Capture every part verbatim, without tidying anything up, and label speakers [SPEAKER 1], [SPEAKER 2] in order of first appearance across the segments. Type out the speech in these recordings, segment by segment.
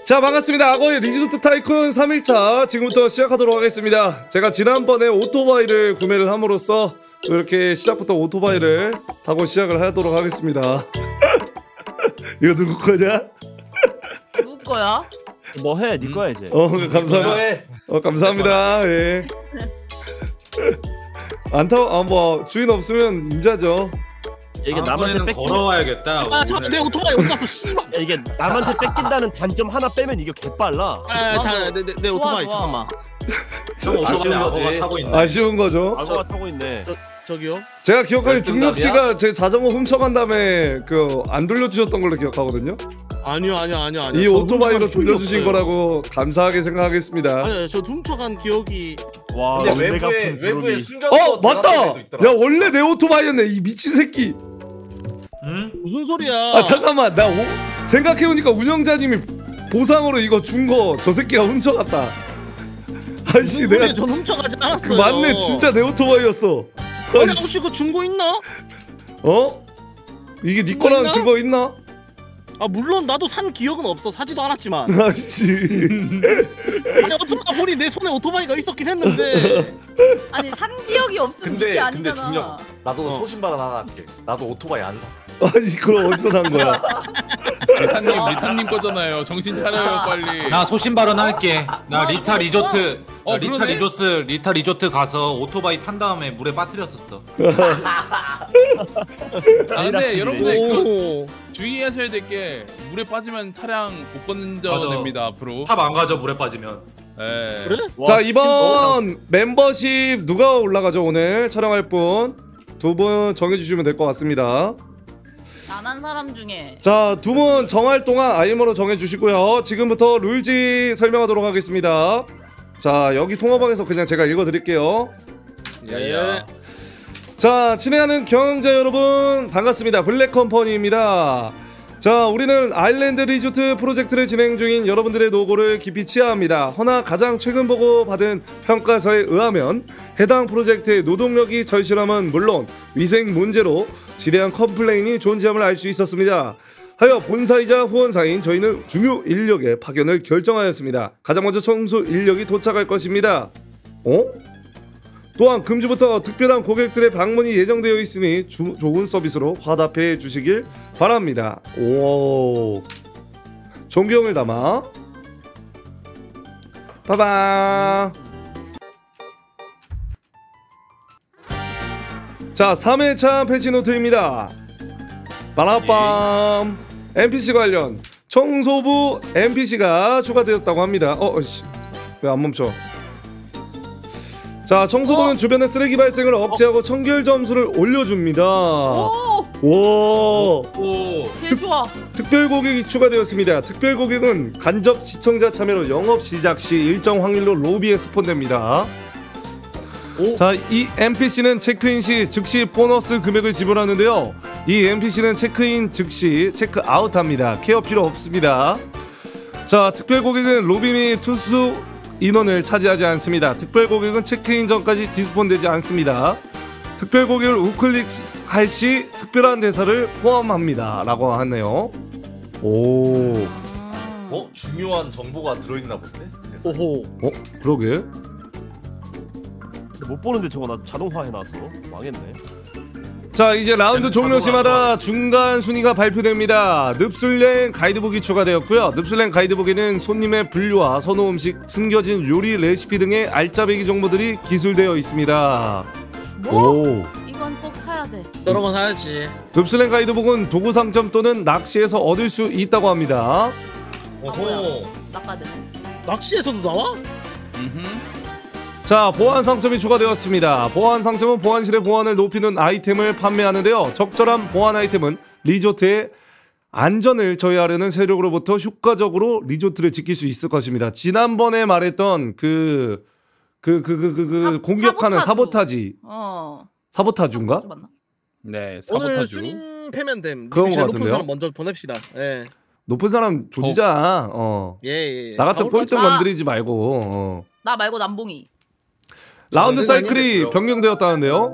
[SPEAKER 1] 자, 반갑습니다. 악어의 리조트 타이쿤 삼 일차 지금부터 시작하도록 하겠습니다. 제가 지난번에 오토바이를 구매를 함으로써 이렇게 시작부터 오토바이를 타고 시작을 하도록 하겠습니다. 이거 누구 거냐?
[SPEAKER 2] 누구 거야?
[SPEAKER 3] 뭐 해? 네 거야 이제.
[SPEAKER 1] 어, 감사합니다. 어, 감사합니다. 예. 안 타고 아 뭐 주인 없으면 임자죠.
[SPEAKER 3] 이게 남한테 뺏긴
[SPEAKER 4] 걸어와야겠다.
[SPEAKER 5] 아 잠깐 내 오토바이 어디 갔어? 씨발.
[SPEAKER 3] 이게 남한테 뺏긴다는 단점 하나 빼면 이게 개빨라.
[SPEAKER 5] 아자내 내 오토바이
[SPEAKER 2] 좋아.
[SPEAKER 5] 잠깐만.
[SPEAKER 4] 저 오토바이 악어가 타고 있네.
[SPEAKER 1] 아쉬운 거죠.
[SPEAKER 3] 악어가 타고 있네.
[SPEAKER 5] 저, 저기요?
[SPEAKER 1] 제가 기억하기에 중력 씨가 제 자전거 훔쳐간 다음에 그 안 돌려주셨던 걸로 기억하거든요.
[SPEAKER 5] 아니요 아니요 아니요 아니요.
[SPEAKER 1] 이
[SPEAKER 5] 저
[SPEAKER 1] 오토바이로
[SPEAKER 5] 훔쳐간 기억이
[SPEAKER 1] 돌려주신
[SPEAKER 5] 없어요.
[SPEAKER 1] 거라고 감사하게 생각하겠습니다.
[SPEAKER 5] 아니요 저 훔쳐간 기억이.
[SPEAKER 3] 와,
[SPEAKER 4] 근데
[SPEAKER 3] 내가
[SPEAKER 4] 외부에
[SPEAKER 3] 푼
[SPEAKER 4] 외부에
[SPEAKER 3] 구름이.
[SPEAKER 4] 숨겨둔
[SPEAKER 1] 어 맞다. 야 원래 내 오토바이였네 이 미친 새끼.
[SPEAKER 4] 응?
[SPEAKER 5] 무슨 소리야?
[SPEAKER 1] 아 잠깐만 나 오, 생각해보니까 운영자님이 보상으로 이거 준 거 저 새끼가 훔쳐갔다. 아이씨
[SPEAKER 5] 무슨
[SPEAKER 1] 내가
[SPEAKER 5] 소리야? 전 훔쳐가지
[SPEAKER 1] 그
[SPEAKER 5] 않았어요.
[SPEAKER 1] 맞네 진짜 내 오토바이였어.
[SPEAKER 5] 아니
[SPEAKER 1] 아이씨,
[SPEAKER 5] 혹시 그 중고 있나?
[SPEAKER 1] 어? 이게 네
[SPEAKER 5] 증거
[SPEAKER 1] 거라는
[SPEAKER 5] 있나?
[SPEAKER 1] 증거 있나?
[SPEAKER 5] 아 물론 나도 산 기억은 없어. 사지도 않았지만.
[SPEAKER 1] 아이씨.
[SPEAKER 5] 아니 어쩌다 보니 내 손에 오토바이가 있었긴 했는데.
[SPEAKER 2] 아니 산 기억이 없으면
[SPEAKER 6] 근데
[SPEAKER 2] 이게
[SPEAKER 6] 근데
[SPEAKER 2] 아니잖아.
[SPEAKER 6] 중력 나도
[SPEAKER 5] 어.
[SPEAKER 6] 소신발언 하나 할게. 나도 오토바이 안 샀어.
[SPEAKER 1] 아니 그럼 어디서 난 거야?
[SPEAKER 7] 리타님 리타님 거잖아요. 정신 차려요 빨리.
[SPEAKER 8] 나 소신 발언할게. 나 리타 리조트,
[SPEAKER 7] 어,
[SPEAKER 8] 나 리타
[SPEAKER 7] 그러네?
[SPEAKER 8] 리조트, 리타 리조트 가서 오토바이 탄 다음에 물에 빠뜨렸었어.
[SPEAKER 7] 아 근데 여러분들 그
[SPEAKER 5] 오.
[SPEAKER 7] 주의하셔야 될 게 물에 빠지면 차량 못 건져
[SPEAKER 8] 맞아.
[SPEAKER 7] 됩니다 앞으로.
[SPEAKER 8] 탑 안 가져 물에 빠지면.
[SPEAKER 7] 예.
[SPEAKER 5] 그래?
[SPEAKER 1] 자 이번 멤버십 누가 올라가죠 오늘 촬영할 분? 두 분 정해주시면 될 것 같습니다.
[SPEAKER 2] 안 한 사람 중에
[SPEAKER 1] 자 두 분 정할 동안 아이엠으로 정해주시고요. 지금부터 룰지 설명하도록 하겠습니다. 자 여기 통화방에서 그냥 제가 읽어드릴게요.
[SPEAKER 5] 예.
[SPEAKER 1] 자 진행하는 경영자 여러분 반갑습니다. 블랙컴퍼니입니다. 자 우리는 아일랜드 리조트 프로젝트를 진행 중인 여러분들의 노고를 깊이 치하합니다. 허나 가장 최근 보고 받은 평가서에 의하면 해당 프로젝트의 노동력이 절실함은 물론 위생 문제로 지대한 컴플레인이 존재함을 알 수 있었습니다. 하여 본사이자 후원사인 저희는 중요 인력의 파견을 결정하였습니다. 가장 먼저 청소 인력이 도착할 것입니다. 어? 또한 금주부터 특별한 고객들의 방문이 예정되어 있으니 주, 좋은 서비스로 화답해 주시길 바랍니다. 오, 존경을 담아 빠밤. 자 삼 회차 패치노트입니다. 빠라빰. 엔피씨 관련 청소부 엔피씨가 추가되었다고 합니다. 어, 씨, 왜 안 멈춰? 자 청소부는
[SPEAKER 2] 어?
[SPEAKER 1] 주변의 쓰레기 발생을 억제하고 청결 점수를 올려줍니다.
[SPEAKER 2] 오!
[SPEAKER 1] 오,
[SPEAKER 8] 오.
[SPEAKER 2] 개 좋아.
[SPEAKER 1] 특별 고객이 추가되었습니다. 특별 고객은 간접 시청자 참여로 영업 시작 시 일정 확률로 로비에 스폰됩니다. 자, 이 엔피씨는 체크인 시 즉시 보너스 금액을 지불하는데요. 이 엔피씨는 체크인 즉시 체크아웃합니다. 케어 필요 없습니다. 자, 특별 고객은 로비 및 투수 인원을 차지하지 않습니다. 특별 고객은 체크인 전까지 디스폰되지 않습니다. 특별 고객을 우클릭할 시 특별한 대사를 포함합니다. 라고 하네요. 오,
[SPEAKER 6] 어? 중요한 정보가 들어있나 본데?
[SPEAKER 5] 오호.
[SPEAKER 1] 어? 그러게.
[SPEAKER 3] 근데 못 보는데 저거 나 자동화 해놔서 망했네.
[SPEAKER 1] 자 이제 라운드 종료 시마다 중간 순위가 발표됩니다. 늪술랭 가이드북이 추가되었고요. 늪술랭 가이드북에는 손님의 분류와 선호 음식, 숨겨진 요리 레시피 등의 알짜배기 정보들이 기술되어 있습니다.
[SPEAKER 2] 뭐?
[SPEAKER 1] 오.
[SPEAKER 2] 이건 꼭 사야 돼.
[SPEAKER 5] 여러 번 사야지.
[SPEAKER 1] 늪술랭 가이드북은 도구 상점 또는 낚시에서 얻을 수 있다고 합니다.
[SPEAKER 6] 오호.
[SPEAKER 2] 낚아드네.
[SPEAKER 5] 낚시에서도 나와?
[SPEAKER 7] 음흠.
[SPEAKER 1] 자 보안 상점이 추가되었습니다. 보안 상점은 보안실의 보안을 높이는 아이템을 판매하는데요. 적절한 보안 아이템은 리조트의 안전을 저해하려는 세력으로부터 효과적으로 리조트를 지킬 수 있을 것입니다. 지난번에 말했던 그 그 그 그 그 그
[SPEAKER 2] 사-
[SPEAKER 1] 공격하는
[SPEAKER 2] 사보타주.
[SPEAKER 1] 사보타지
[SPEAKER 2] 어.
[SPEAKER 1] 사보타주인가?
[SPEAKER 2] 맞나?
[SPEAKER 7] 네
[SPEAKER 5] 오늘
[SPEAKER 7] 사보타주.
[SPEAKER 5] 순인 패면 됨.
[SPEAKER 1] 그런
[SPEAKER 5] 제일
[SPEAKER 1] 거
[SPEAKER 5] 높은
[SPEAKER 1] 같은데요?
[SPEAKER 5] 사람 먼저 보냅시다. 예.
[SPEAKER 1] 높은 사람 조지자. 어.
[SPEAKER 5] 예, 예.
[SPEAKER 1] 나 같은 꼴등
[SPEAKER 2] 아.
[SPEAKER 1] 건드리지 말고. 어.
[SPEAKER 2] 나 말고 남봉이.
[SPEAKER 1] 라운드
[SPEAKER 5] 전쟁
[SPEAKER 1] 사이클이
[SPEAKER 6] 아니겠어요?
[SPEAKER 1] 변경되었다는데요.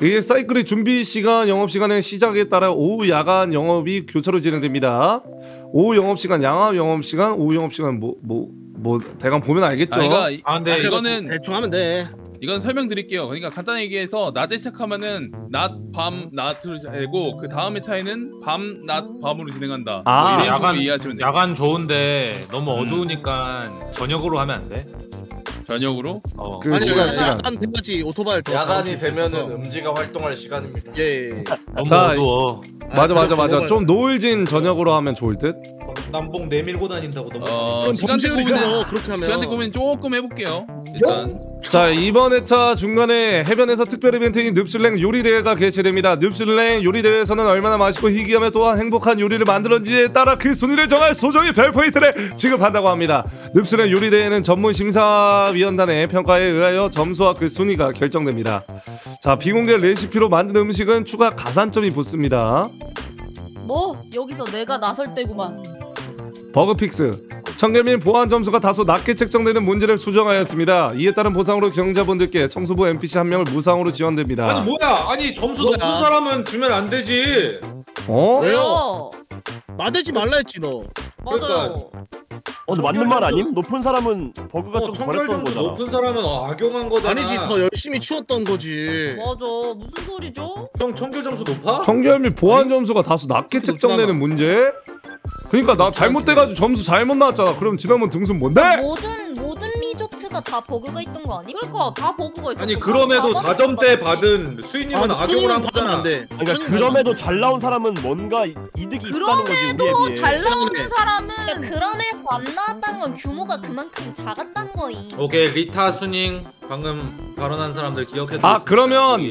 [SPEAKER 1] 이게 사이클의 준비 시간, 영업 시간의 시작에 따라 오후 야간 영업이 교차로 진행됩니다. 오후 영업 시간, 양압 영업 시간, 오후 영업 시간 뭐 뭐 뭐 대강 보면 알겠죠.
[SPEAKER 7] 아, 이거,
[SPEAKER 8] 아 근데
[SPEAKER 7] 아,
[SPEAKER 8] 이거
[SPEAKER 7] 이거는
[SPEAKER 5] 대충 하면 돼.
[SPEAKER 7] 이건 설명드릴게요. 그러니까 간단히 얘기해서 낮에 시작하면은 낮, 밤, 낮으로 되고 그 다음의 차이는 밤, 낮, 밤으로 진행한다.
[SPEAKER 1] 아,
[SPEAKER 7] 뭐 이런
[SPEAKER 8] 야간
[SPEAKER 7] 식으로 이해하시면 돼요.
[SPEAKER 8] 야간 좋은데 너무
[SPEAKER 7] 음.
[SPEAKER 8] 어두우니까 저녁으로 하면 안 돼?
[SPEAKER 7] 저녁으로?
[SPEAKER 8] 어.
[SPEAKER 1] 그
[SPEAKER 5] 아니
[SPEAKER 1] 시간
[SPEAKER 5] 시간
[SPEAKER 1] 시간.
[SPEAKER 5] 약간 돼야지 오토바이를 더
[SPEAKER 6] 야간이
[SPEAKER 5] 잘할 수 있어서.
[SPEAKER 6] 되면은 음지가 활동할 시간입니다.
[SPEAKER 5] 예. 예.
[SPEAKER 8] 너무
[SPEAKER 1] 자,
[SPEAKER 8] 어두워.
[SPEAKER 1] 맞아 맞아 맞아.
[SPEAKER 5] 저녁을-
[SPEAKER 1] 좀 노을진 저녁으로 하면 좋을 듯.
[SPEAKER 9] 남봉 내밀고 다닌다고 너무.
[SPEAKER 7] 어,
[SPEAKER 5] 그럼
[SPEAKER 7] 시간대
[SPEAKER 5] 범죄율이잖아.
[SPEAKER 7] 고민
[SPEAKER 5] 그렇게 하면.
[SPEAKER 7] 시간대 고민 조금 해볼게요. 일단
[SPEAKER 1] 자, 이번 회차 중간에 해변에서 특별 이벤트인 늪슬랭 요리대회가 개최됩니다. 늪슬랭 요리대회에서는 얼마나 맛있고 희귀하며 또한 행복한 요리를 만들었는지에 따라 그 순위를 정할 소정의 별포인트를 지급한다고 합니다. 늪슬랭 요리대회는 전문 심사위원단의 평가에 의하여 점수와 그 순위가 결정됩니다. 자, 비공개 레시피로 만든 음식은 추가 가산점이 붙습니다.
[SPEAKER 2] 뭐 여기서 내가 나설 때구만.
[SPEAKER 1] 버그픽스 청결 및 보안 점수가 다소 낮게 책정되는 문제를 수정하였습니다. 이에 따른 보상으로 경자분들께 청소부 엠피씨 한 명을 무상으로 지원됩니다.
[SPEAKER 9] 아니 뭐야? 아니 점수 높은
[SPEAKER 5] 뭐야?
[SPEAKER 9] 사람은 주면 안 되지.
[SPEAKER 1] 어?
[SPEAKER 5] 왜요? 나대지 말라 했지 너.
[SPEAKER 2] 맞아요.
[SPEAKER 3] 어 근데 맞는 말 아님? 높은 사람은 버그가
[SPEAKER 9] 어,
[SPEAKER 3] 좀
[SPEAKER 9] 청결
[SPEAKER 3] 덜했던
[SPEAKER 9] 점수
[SPEAKER 3] 거잖아.
[SPEAKER 9] 높은 사람은 어, 악용한 거잖아.
[SPEAKER 5] 아니지 더 열심히 치웠던 거지.
[SPEAKER 2] 맞아. 무슨 소리죠?
[SPEAKER 9] 형 청결 점수 높아?
[SPEAKER 1] 청결 및 보안 점수가 다소 낮게 책정되는 문제? 그러니까 나 잘못돼가지고 점수 잘못 나왔잖아. 그럼 지난번 등수 뭔데?
[SPEAKER 10] 모든 모든 리조트가 다 버그가 있던 거 아니?
[SPEAKER 2] 그러니까 다 버그가 있어.
[SPEAKER 9] 아니 그럼에도 사 점대 받은 수인님은
[SPEAKER 5] 아,
[SPEAKER 9] 악용을 한
[SPEAKER 5] 받으면
[SPEAKER 9] 거잖아.
[SPEAKER 5] 안 돼.
[SPEAKER 3] 그러니까 그럼에도 잘 나온 사람은 뭔가 이- 이득이 있다는 거지 우리에
[SPEAKER 2] 그럼에도
[SPEAKER 3] 비해.
[SPEAKER 2] 잘 나오는 사람은
[SPEAKER 10] 그러니까 그럼에도 안 나왔다는 건 규모가 그만큼 작았다는 거이.
[SPEAKER 9] 오케이 리타 수닝 방금 발언한 사람들 기억해.
[SPEAKER 1] 아, 그러면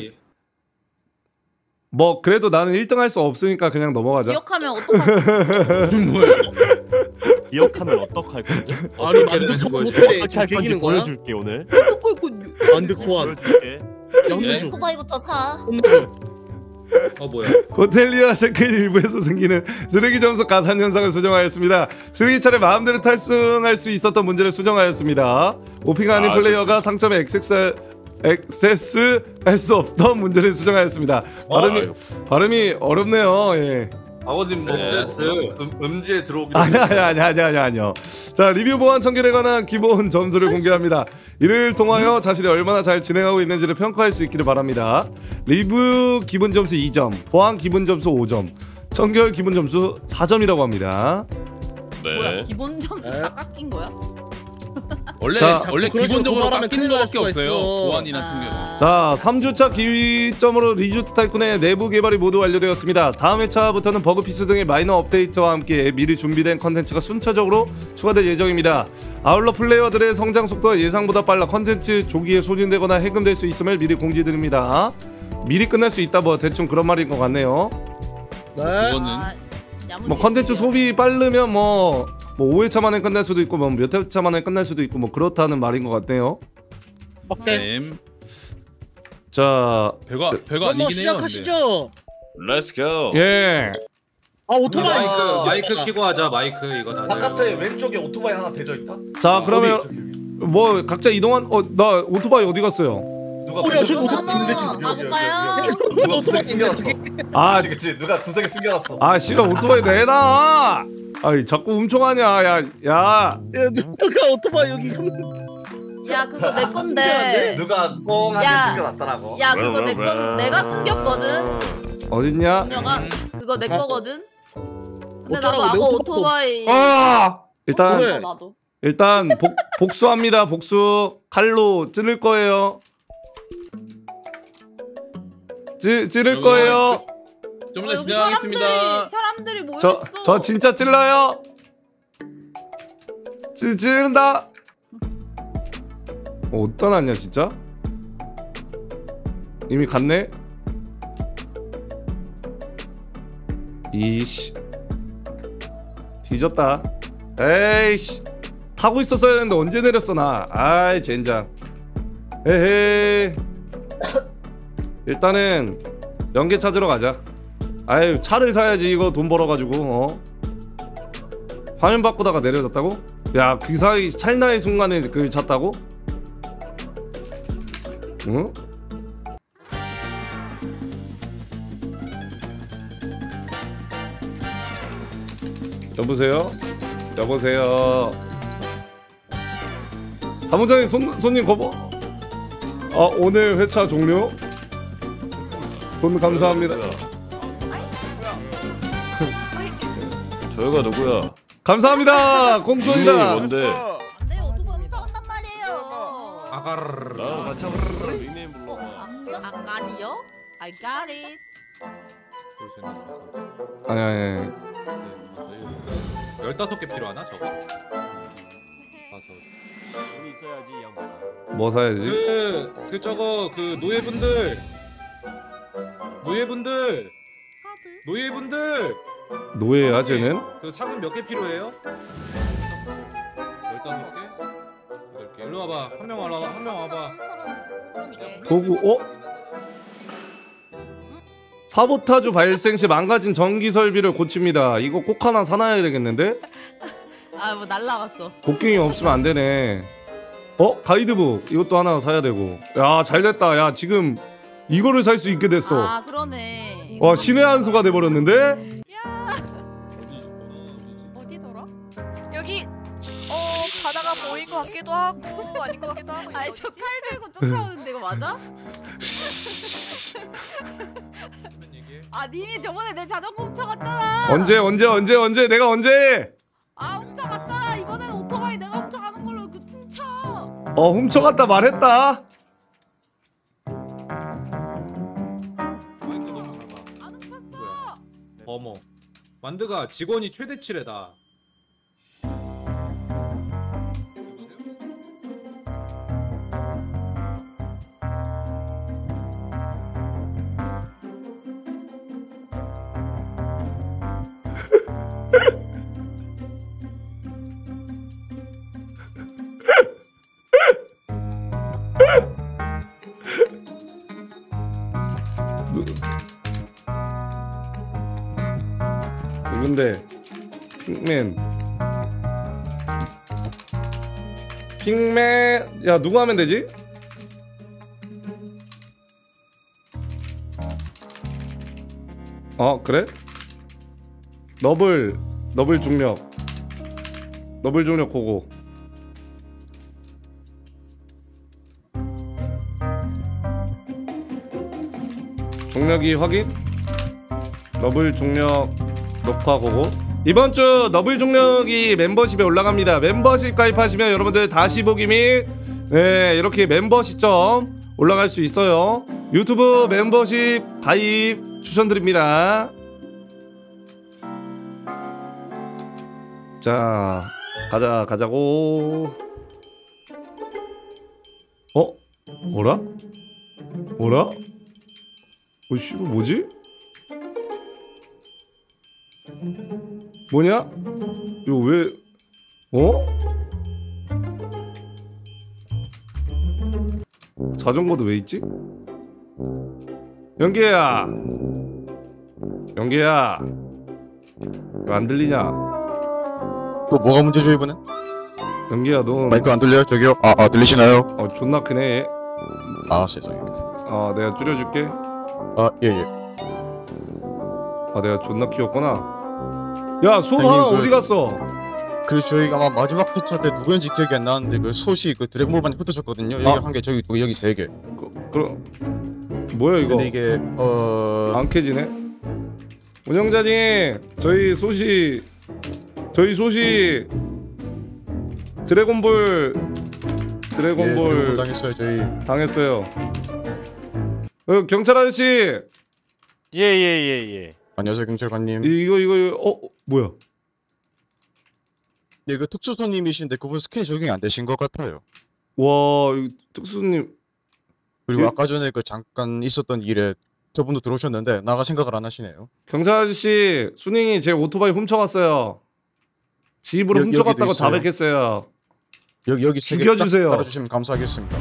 [SPEAKER 1] 뭐 그래도 나는 일 등 할 수 없으니까 그냥 넘어가자.
[SPEAKER 2] 기억하면 어떡하지?
[SPEAKER 7] 뭐야?
[SPEAKER 3] 기억하면 어떡할 건데?
[SPEAKER 5] 아니 만득 소환 호텔에
[SPEAKER 3] 어떻게 할
[SPEAKER 5] 지금
[SPEAKER 3] 건지
[SPEAKER 5] 개기는 거야?
[SPEAKER 3] 보여줄게 오늘.
[SPEAKER 5] 만득 소환.
[SPEAKER 3] 보여줄게.
[SPEAKER 5] 양주.
[SPEAKER 10] 오토바이부터 사.
[SPEAKER 9] 어 뭐야?
[SPEAKER 1] 호텔리아 체크인 일부에서 생기는 쓰레기 점수 가산 현상을 수정하였습니다. 쓰레기 차를 마음대로 탈승할 수 있었던 문제를 수정하였습니다. 오핑 아닌
[SPEAKER 3] 아,
[SPEAKER 1] 플레이어가 상점에 액세스 액세스 할 수 없던 문제를 수정하였습니다. 발음이 발음이 어렵네요. 예.
[SPEAKER 6] 아버님 뭐
[SPEAKER 9] 액세스.
[SPEAKER 6] 음, 음지에 들어오기
[SPEAKER 1] 아니 아니 아니 아니 아니 아니요. 자, 리뷰 보안 청결에 관한 기본 점수를 공개합니다. 이를 통하여 자신이 얼마나 잘 진행하고 있는지를 평가할 수 있기를 바랍니다. 리뷰 기본 점수 이 점, 보안 기본 점수 오 점, 청결 기본 점수 사 점이라고 합니다.
[SPEAKER 2] 뭐야? 기본 점수 다 깎인 거야?
[SPEAKER 7] 원래
[SPEAKER 1] 자,
[SPEAKER 7] 원래
[SPEAKER 5] 그런 식으로
[SPEAKER 7] 기본적으로
[SPEAKER 5] 도발하면
[SPEAKER 7] 깎이는
[SPEAKER 5] 큰일 날
[SPEAKER 7] 거밖에
[SPEAKER 5] 수가
[SPEAKER 7] 없어요.
[SPEAKER 5] 있어.
[SPEAKER 7] 보안이나 청결.
[SPEAKER 2] 아,
[SPEAKER 1] 자, 삼 주차 기점으로 리조트 타이쿤의 내부 개발이 모두 완료되었습니다. 다음 회차부터는 버그 피스 등의 마이너 업데이트와 함께 미리 준비된 컨텐츠가 순차적으로 추가될 예정입니다. 아울러 플레이어들의 성장 속도가 예상보다 빨라 컨텐츠 조기에 소진되거나 해금될 수 있음을 미리 공지드립니다. 미리 끝날 수 있다, 뭐 대충 그런 말인 것 같네요.
[SPEAKER 5] 네.
[SPEAKER 7] 그거는
[SPEAKER 2] 아, 야무지게
[SPEAKER 1] 뭐 컨텐츠
[SPEAKER 2] 있어요.
[SPEAKER 1] 소비 빠르면 뭐 뭐 오 회차 만에 끝날 수도 있고 뭐 몇 회차 만에 끝날 수도 있고 뭐 그렇다는 말인 것 같네요.
[SPEAKER 5] 오케이.
[SPEAKER 7] 네.
[SPEAKER 1] 자,
[SPEAKER 7] 별거 별거
[SPEAKER 5] 그럼 뭐
[SPEAKER 7] 아니긴 해요. 근데.
[SPEAKER 5] 시작하시죠.
[SPEAKER 3] Let's go.
[SPEAKER 1] 예.
[SPEAKER 5] 아 오토바이
[SPEAKER 9] 마이크
[SPEAKER 5] 진짜
[SPEAKER 9] 마이크
[SPEAKER 5] 많다.
[SPEAKER 9] 키고 하자. 마이크 이거 다들.
[SPEAKER 6] 바깥에 왼쪽에 오토바이 하나 대져 있다.
[SPEAKER 1] 자, 그러면
[SPEAKER 6] 어디? 저기 위에.
[SPEAKER 1] 뭐 각자 이동한 어 나 오토바이 어디 갔어요?
[SPEAKER 6] 누가
[SPEAKER 5] 어, 야, 저기
[SPEAKER 6] 구석에
[SPEAKER 5] 오토바이 있는데, 진짜.
[SPEAKER 2] 가볼까요?
[SPEAKER 6] 누가
[SPEAKER 5] 오토바이
[SPEAKER 6] 구석에 숨겨놨어.
[SPEAKER 1] 아,
[SPEAKER 6] 그치 그치 누가 구석에 숨겨놨어.
[SPEAKER 1] 아 씨가 오토바이 내놔. 아이 자꾸 훔쳐가냐. 야, 야.
[SPEAKER 5] 야 누가 오토바이 여기
[SPEAKER 2] 야 그거 내 건데.
[SPEAKER 6] 누가 꽁하게
[SPEAKER 2] 야.
[SPEAKER 6] 숨겨놨더라고.
[SPEAKER 2] 야 그거 내 건 내가 숨겼거든.
[SPEAKER 1] 어딨냐?
[SPEAKER 2] 준혁아 그거 내 거거든. 근데
[SPEAKER 5] 어쩌라고,
[SPEAKER 2] 나도 아까
[SPEAKER 5] 내 오토바이
[SPEAKER 2] 오토바이.
[SPEAKER 1] 아! 일단
[SPEAKER 5] 그래.
[SPEAKER 2] 어, 나도.
[SPEAKER 1] 일단 복, 복수합니다. 복수. 칼로 찌를 거예요. 찌 찌를
[SPEAKER 7] 여기
[SPEAKER 1] 거예요.
[SPEAKER 7] 좀
[SPEAKER 2] 어,
[SPEAKER 7] 이따
[SPEAKER 2] 여기
[SPEAKER 7] 진행하겠습니다.
[SPEAKER 2] 사람들이 사람들이 모여
[SPEAKER 1] 저
[SPEAKER 2] 있어.
[SPEAKER 1] 저 진짜 찔러요. 찌 찌른다. 어, 어디다 놨냐 진짜? 이미 갔네. 이씨 뒤졌다. 에이씨 타고 있었어야 했는데 언제 내렸어 나. 아이 젠장. 에헤이 일단은 연계 찾으러 가자. 아유 차를 사야지. 이거 돈 벌어가지고 어 화면 바꾸다가 내려졌다고? 야 그 사이 찰나의 순간에 그걸 찾다고? 응? 여보세요? 여보세요? 사무장님 손, 손님 거부. 아 오늘 회차 종료. 돈 감사합니다.
[SPEAKER 3] 저희가 누구야?
[SPEAKER 1] 감사합니다. 공돈이다.
[SPEAKER 3] 닉네임이 뭔데?
[SPEAKER 10] 내 오토바이 훔쳐간단 말이에요.
[SPEAKER 8] 아가르르.
[SPEAKER 3] 나랑 같이 한번 닉네임
[SPEAKER 10] 어,
[SPEAKER 3] 불러봐.
[SPEAKER 10] 감정?
[SPEAKER 2] 아까리요? I got it.
[SPEAKER 1] 아니 아니.
[SPEAKER 8] 열다섯 개 필요하나 저거?
[SPEAKER 3] 돈이 있어야지 이 양반아.
[SPEAKER 1] 뭐 사야지?
[SPEAKER 8] 그, 그 저거 그 노예분들 노예분들
[SPEAKER 10] 카드?
[SPEAKER 8] 노예분들
[SPEAKER 1] 노예야 쟤는?
[SPEAKER 8] 그 사금 몇 개 필요해요? 열다섯 개? 여덟 개. 일로 와봐. 한 명 와봐. 한 명 와봐.
[SPEAKER 10] 그러니까.
[SPEAKER 1] 도구 어? 사보타주 발생 시 망가진 전기 설비를 고칩니다. 이거 꼭 하나 사놔야 되겠는데?
[SPEAKER 2] 아 뭐 날라갔어.
[SPEAKER 1] 곡괭이 없으면 안 되네. 어? 가이드북 이것도 하나 사야 되고. 야 잘됐다. 야 지금 이거를 살 수 있게 됐어.
[SPEAKER 2] 아 그러네.
[SPEAKER 1] 와 신의 한 수가 돼버렸는데?
[SPEAKER 10] 어디더라?
[SPEAKER 11] 여기 어 가다가 보인 것 같기도 하고 아닌 것 같기도 하고.
[SPEAKER 2] 아니 저 칼 들고 쫓아오는데 이거 맞아? 아 님이 저번에 내 자전거 훔쳐갔잖아.
[SPEAKER 1] 언제 언제 언제 언제 내가 언제?
[SPEAKER 2] 아 훔쳐갔잖아. 이번엔 오토바이 내가 훔쳐가는 걸로 그 훔쳐.
[SPEAKER 1] 어 훔쳐갔다 말했다.
[SPEAKER 2] 안 훔쳤어.
[SPEAKER 8] 어머. 만드가 직원이 최대치래다.
[SPEAKER 1] 누군데? 핑맨. 핑맨. 야 누구 하면 되지? 어 그래? 너블 너블 중력. 너블 중력 고고. 중력이 확인. 너블 중력 녹화 고고. 이번 주 너블 중력이 멤버십에 올라갑니다. 멤버십 가입하시면 여러분들 다시 보기 및 네, 이렇게 멤버 시점 올라갈 수 있어요. 유튜브 멤버십 가입 추천드립니다. 자 가자 가자고. 어? 뭐라? 뭐라? 어 씨, 뭐지? 뭐냐? 이거 왜? 어? 자전거도 왜 있지? 연기야, 연기야, 왜 안 들리냐?
[SPEAKER 12] 또 뭐가 문제죠 이번엔?
[SPEAKER 1] 연기야, 너
[SPEAKER 12] 마이크 안 들려요? 저기요? 아, 아 들리시나요?
[SPEAKER 1] 어 존나 크네.
[SPEAKER 12] 아 세상에.
[SPEAKER 1] 어 내가 줄여줄게.
[SPEAKER 12] 아 예예.
[SPEAKER 1] 아 내가 존나 키웠구나. 야 소 하나
[SPEAKER 12] 그,
[SPEAKER 1] 어디 갔어?
[SPEAKER 12] 그 저희가 아마 마지막 회차 때 누구인지 기억이 안 나는데 그 솥이 그 드래곤볼만이 흩어졌거든요. 여기
[SPEAKER 1] 아.
[SPEAKER 12] 한 개, 저기 두 개, 여기 세 개.
[SPEAKER 1] 그, 그럼 뭐야 이거?
[SPEAKER 12] 근데 이게 어
[SPEAKER 1] 안 캐지네? 운영자님 저희 솥이 저희 솥이 드래곤볼
[SPEAKER 12] 예,
[SPEAKER 1] 드래곤볼
[SPEAKER 12] 드래곤볼 당했어요 저희.
[SPEAKER 1] 당했어요. 어, 경찰 아저씨.
[SPEAKER 5] 예예예 예, 예.
[SPEAKER 12] 안녕하세요 경찰관님.
[SPEAKER 1] 이, 이거 이거 이거 어 뭐야?
[SPEAKER 12] 네, 그 특수 손님이신데 그분 스캔이 적용이 안 되신 것 같아요.
[SPEAKER 1] 와 이거 특수님.
[SPEAKER 12] 그리고
[SPEAKER 1] 예?
[SPEAKER 12] 아까 전에 그 잠깐 있었던 일에 저분도 들어오셨는데 나가 생각을 안 하시네요.
[SPEAKER 1] 경찰 아저씨 순행이 제 오토바이 훔쳐갔어요. 집으로
[SPEAKER 12] 여-
[SPEAKER 1] 훔쳐갔다고
[SPEAKER 12] 여기도 있어요.
[SPEAKER 1] 자백했어요.
[SPEAKER 12] 여기 여기 세 개
[SPEAKER 1] 죽여주세요.
[SPEAKER 12] 딱 따라주시면 감사하겠습니다.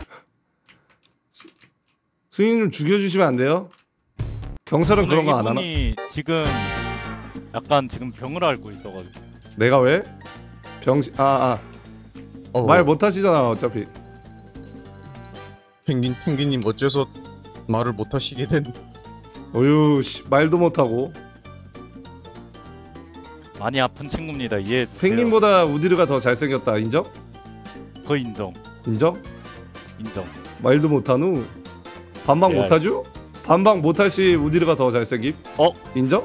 [SPEAKER 1] 순행 좀 죽여주시면 안 돼요? 경찰은 그런 거 안 하나?
[SPEAKER 5] 이분이 지금 약간 지금 병을 앓고 있어가지고.
[SPEAKER 1] 내가 왜? 병신 아아
[SPEAKER 12] 어,
[SPEAKER 1] 말 못하시잖아 어차피.
[SPEAKER 12] 펭귄 펭귄님 어째서 말을 못하시게 된?
[SPEAKER 1] 어휴 씨, 말도 못하고.
[SPEAKER 13] 많이 아픈 친구입니다. 이해.
[SPEAKER 1] 펭귄보다 우디르가 더 잘생겼다. 인정?
[SPEAKER 13] 거 인정.
[SPEAKER 1] 인정?
[SPEAKER 13] 인정.
[SPEAKER 1] 말도 못하누? 반박
[SPEAKER 13] 네.
[SPEAKER 1] 못하죠? 반박 못할 시 우디르가 더 잘생김?
[SPEAKER 13] 어?
[SPEAKER 1] 인정?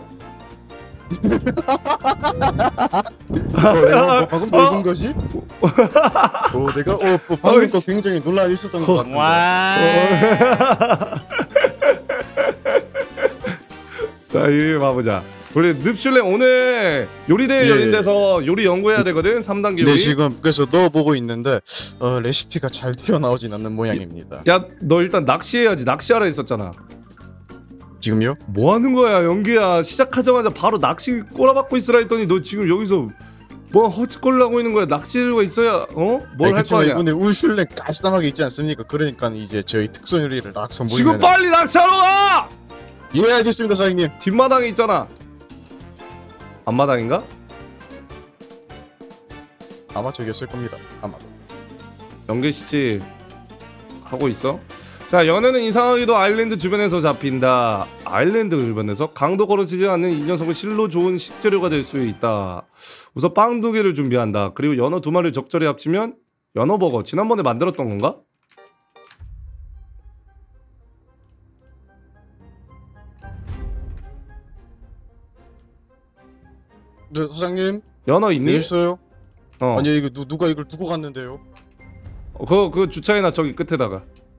[SPEAKER 12] 어, 내가 뭐 방금 읽은 것이? 어, 내가 어, 뭐 방금 거 굉장히 논란이 있었던 것 같은데.
[SPEAKER 13] 와.
[SPEAKER 1] 자, 이거 봐보자. 우리 늪슐랭 오늘 요리대회
[SPEAKER 12] 예.
[SPEAKER 1] 열린 데서 요리 연구해야 되거든. 삼 단계 요리.
[SPEAKER 12] 네, 지금 그래서 넣어보고 있는데 어, 레시피가 잘 튀어나오진 않는 모양입니다.
[SPEAKER 1] 야, 너 일단 낚시해야지. 낚시하라 했었잖아.
[SPEAKER 12] 지금요?
[SPEAKER 1] 뭐 하는 거야, 연기야. 시작하자마자 바로 낚시 꼬라박고 있으라 했더니 너 지금 여기서 뭐 헛짓거리를 하고 있는 거야. 낚시가 있어야 어? 뭘 할 거 아니야.
[SPEAKER 12] 이번에 울슐랭 깔쌈하게 있지 않습니까? 그러니까 이제 저희 특선 요리를 딱 선보이면
[SPEAKER 1] 지금 빨리 낚시하러 와!
[SPEAKER 12] 예, 알겠습니다, 사장님.
[SPEAKER 1] 뒷마당에 있잖아. 앞마당인가?
[SPEAKER 12] 아마 저기였을 겁니다. 아마도.
[SPEAKER 1] 연계시치 하고 있어. 자, 연애는 이상하게도 아일랜드 주변에서 잡힌다. 아일랜드 주변에서 강도 거르지지 않는 이 녀석은 실로 좋은 식재료가 될 수 있다. 우선 빵 두 개를 준비한다. 그리고 연어 두 마리를 적절히 합치면 연어버거. 지난번에 만들었던 건가?
[SPEAKER 12] 네, 사장님.
[SPEAKER 1] 연어 있니?
[SPEAKER 12] 네, 있어요.
[SPEAKER 1] 어.
[SPEAKER 12] 아니 이거 누, 누가 이걸 두고 갔는데요?
[SPEAKER 1] 어, 그거 그 주차해놔. 저기 끝에다가.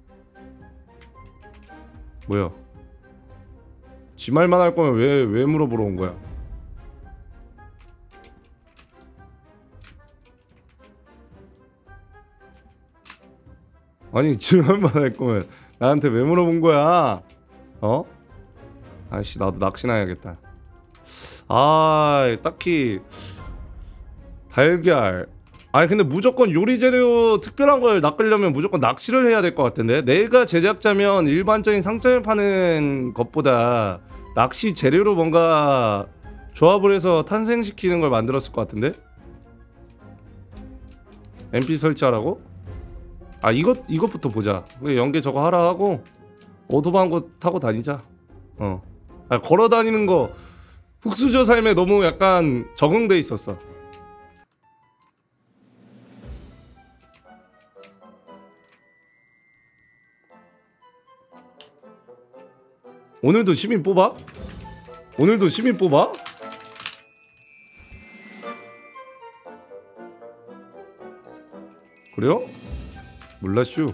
[SPEAKER 1] 뭐야? 지 말만 할 거면 왜 왜 물어보러 온 거야? 아니, 지 말만 할 거면 나한테 왜 물어본 거야? 어? 아이씨, 나도 낚시나 해야겠다. 아, 딱히 달걀. 아니 근데 무조건 요리 재료 특별한 걸 낚으려면 무조건 낚시를 해야 될 것 같은데. 내가 제작자면 일반적인 상점에 파는 것보다 낚시 재료로 뭔가 조합을 해서 탄생시키는 걸 만들었을 것 같은데. 엠피 설치하라고? 아, 이것 이것부터 보자. 연계 저거 하라 하고 오토바이 한 거 타고 다니자. 어. 아, 걸어 다니는 거 흑수저 삶에 너무 약간 적응돼 있었어. 오늘도 시민 뽑아? 오늘도 시민 뽑아? 그래요? 몰랐슈.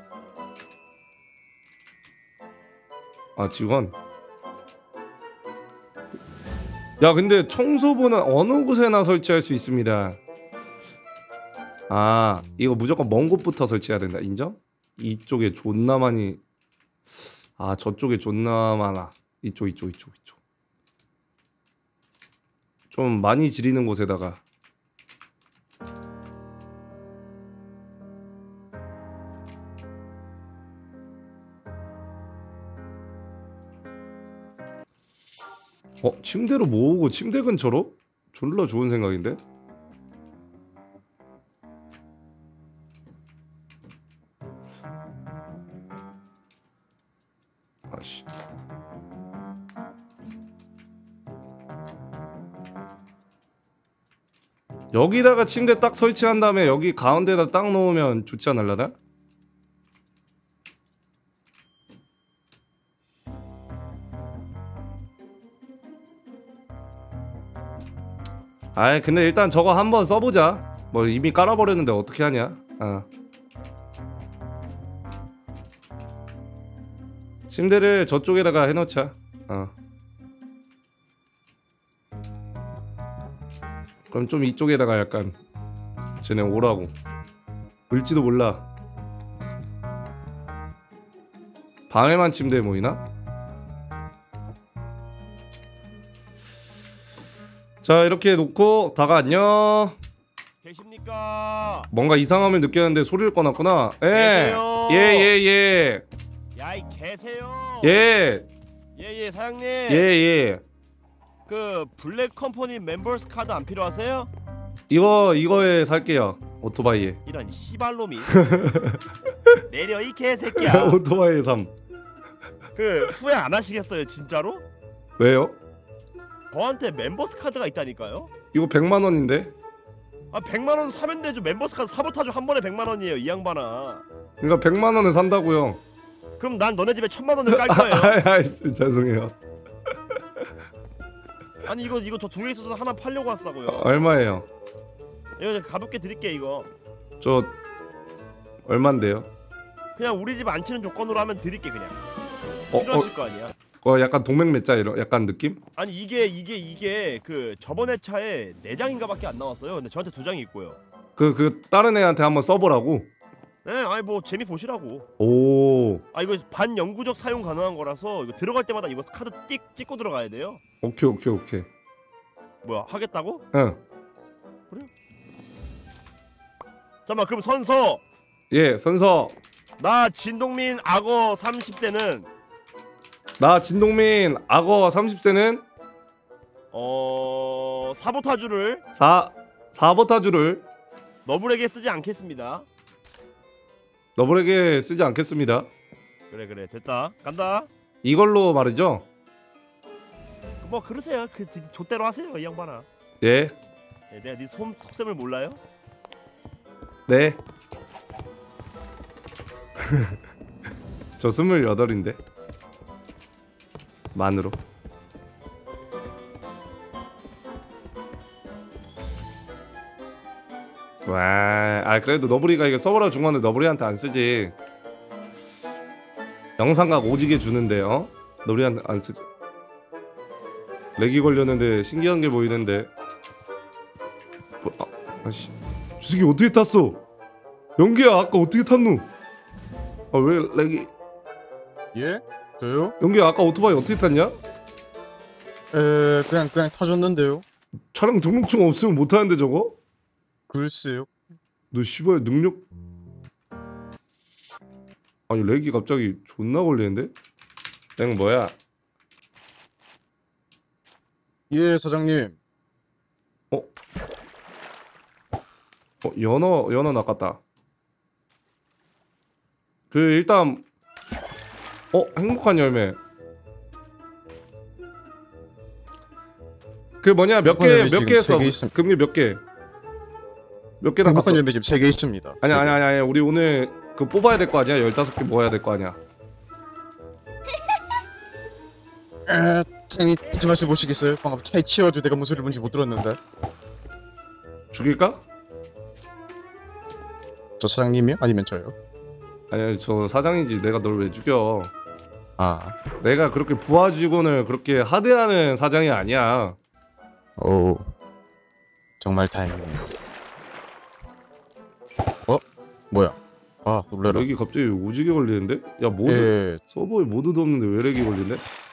[SPEAKER 1] 아, 직원. 야, 근데 청소부는 어느 곳에나 설치할 수 있습니다. 아, 이거 무조건 먼 곳부터 설치해야 된다. 인정? 이쪽에 존나 많이. 아, 저쪽에 존나 많아. 이쪽 이쪽 이쪽 이쪽. 좀 많이 지리는 곳에다가. 어? 침대로 모으고 침대 근처로? 졸라 좋은 생각인데? 아씨. 여기다가 침대 딱 설치한 다음에 여기 가운데다 딱 놓으면 좋지 않을라나? 아이, 근데 일단 저거 한번 써보자. 뭐 이미 깔아버렸는데 어떻게 하냐. 어. 침대를 저쪽에다가 해놓자. 어. 그럼 좀 이쪽에다가 약간 쟤네 오라고. 을지도 몰라. 방에만 침대에 모이나? 자, 이렇게 놓고 다가 안녕.
[SPEAKER 3] 계십니까?
[SPEAKER 1] 뭔가 이상함을 느꼈는데 소리를 꺼놨구나. 예.
[SPEAKER 3] 계세요?
[SPEAKER 1] 예, 예, 예.
[SPEAKER 3] 야이 계세요.
[SPEAKER 1] 예.
[SPEAKER 3] 예예 사장님.
[SPEAKER 1] 예, 예.
[SPEAKER 3] 그 블랙 컴퍼니 멤버스 카드 안 필요하세요?
[SPEAKER 1] 이거 이거에 살게요. 오토바이에.
[SPEAKER 3] 이런 씨발놈이. 내려 이 개새끼야.
[SPEAKER 1] 오토바이에 삼.
[SPEAKER 3] 그 후회 안 하시겠어요 진짜로?
[SPEAKER 1] 왜요?
[SPEAKER 3] 저한테 멤버스 카드가 있다니까요?
[SPEAKER 1] 이거 백만 원인데?
[SPEAKER 3] 아 백만 원 사면 되죠. 멤버스 카드 사보타주 한 번에 백만 원이에요 이 양반아.
[SPEAKER 1] 그러니까 백만 원에 산다고요.
[SPEAKER 3] 그럼 난 너네 집에 천만 원을 깔 거예요.
[SPEAKER 1] 아, 아, 죄송해요.
[SPEAKER 3] 아니 이거 이거 저 두 개 있어서 하나 팔려고 왔다고요.
[SPEAKER 1] 얼마예요?
[SPEAKER 3] 이거 가볍게 드릴게 이거.
[SPEAKER 1] 저 얼만데요?
[SPEAKER 3] 그냥 우리 집 안 치는 조건으로 하면 드릴게 그냥.
[SPEAKER 1] 어,
[SPEAKER 3] 필요하실
[SPEAKER 1] 어,
[SPEAKER 3] 거 아니야.
[SPEAKER 1] 어 약간 동맹 맺자 이런 약간 느낌?
[SPEAKER 3] 아니 이게 이게 이게 그 저번에 차에 네 장인가밖에 안 나왔어요. 근데 저한테 두 장이 있고요.
[SPEAKER 1] 그 그 다른 애한테 한번 써보라고.
[SPEAKER 3] 네, 아니 뭐 재미 보시라고.
[SPEAKER 1] 오.
[SPEAKER 3] 아 이거 반영구적 사용 가능한 거라서 이거 들어갈 때마다 이거 카드 띡 찍고 들어가야 돼요.
[SPEAKER 1] 오케이 오케이 오케이.
[SPEAKER 3] 뭐야 하겠다고?
[SPEAKER 1] 응.
[SPEAKER 3] 그래? 잠깐만 그럼 선서.
[SPEAKER 1] 예 선서.
[SPEAKER 3] 나 진동민 악어 삼십 세는
[SPEAKER 1] 나 진동민 악어 삼십 세는
[SPEAKER 3] 어 사보타주를
[SPEAKER 1] 사 사보타주를
[SPEAKER 3] 너블에게 쓰지 않겠습니다.
[SPEAKER 1] 너블에게 쓰지 않겠습니다.
[SPEAKER 3] 그래 그래 됐다 간다.
[SPEAKER 1] 이걸로 말이죠.
[SPEAKER 3] 뭐 그러세요. 그 좆대로 하세요 이 양반아.
[SPEAKER 1] 예.
[SPEAKER 3] 네, 내가 네 손 속셈을 몰라요?
[SPEAKER 1] 네. 저 스물여덟인데 만으로. 와, 아 그래도 너브리가 이거 서버라 준 건데 너브리한테 안 쓰지. 영상각 오지게 주는데 어? 너브리한테 안 쓰지. 렉이 걸렸는데 신기한 게 보이는데. 뭐, 아, 아씨, 주석이 어떻게 탔어? 연기야 아까 어떻게 탔노? 아 왜 렉이?
[SPEAKER 12] 예? 저요?
[SPEAKER 1] 연기야 아까 오토바이 어떻게 탔냐?
[SPEAKER 12] 에 그냥 그냥 타줬는데요.
[SPEAKER 1] 차량 등록증 없으면 못 타는데 저거?
[SPEAKER 12] 글쎄요.
[SPEAKER 1] 너 씨발 능력. 아니 렉이 갑자기 존나 걸리는데? 렉 뭐야?
[SPEAKER 12] 예 사장님.
[SPEAKER 1] 어? 어 연어 연어 낚았다. 그 일단 어 행복한 열매. 그 뭐냐 몇 개 몇 개 했어? 금리 몇 개? 몇 개 낚았어?
[SPEAKER 12] 행복한 열매 지금 세 개 있습니다.
[SPEAKER 1] 아니 아니 아니 아니 우리 오늘 그 뽑아야 될 거 아니야? 열다섯 개 모아야 될 거 아니야?
[SPEAKER 12] 에 사장님 하지 말씀 보시겠어요? 방금 차에 치워가지고 내가 무슨 소리 뭔지 못 들었는데.
[SPEAKER 1] 죽일까?
[SPEAKER 12] 저 사장님이요? 아니면 저요?
[SPEAKER 1] 아니, 아니 저 사장이지. 내가 널 왜 죽여?
[SPEAKER 12] 아
[SPEAKER 1] 내가 그렇게 부하 직원을 그렇게 하대하는 사장이 아니야.
[SPEAKER 12] 오 정말 다행이네요. 어? 뭐야? 아 놀래라.
[SPEAKER 1] 렉이 갑자기 오지게 걸리는데? 야 모드
[SPEAKER 12] 예.
[SPEAKER 1] 서버에 모드도 없는데 왜 렉이 걸리네?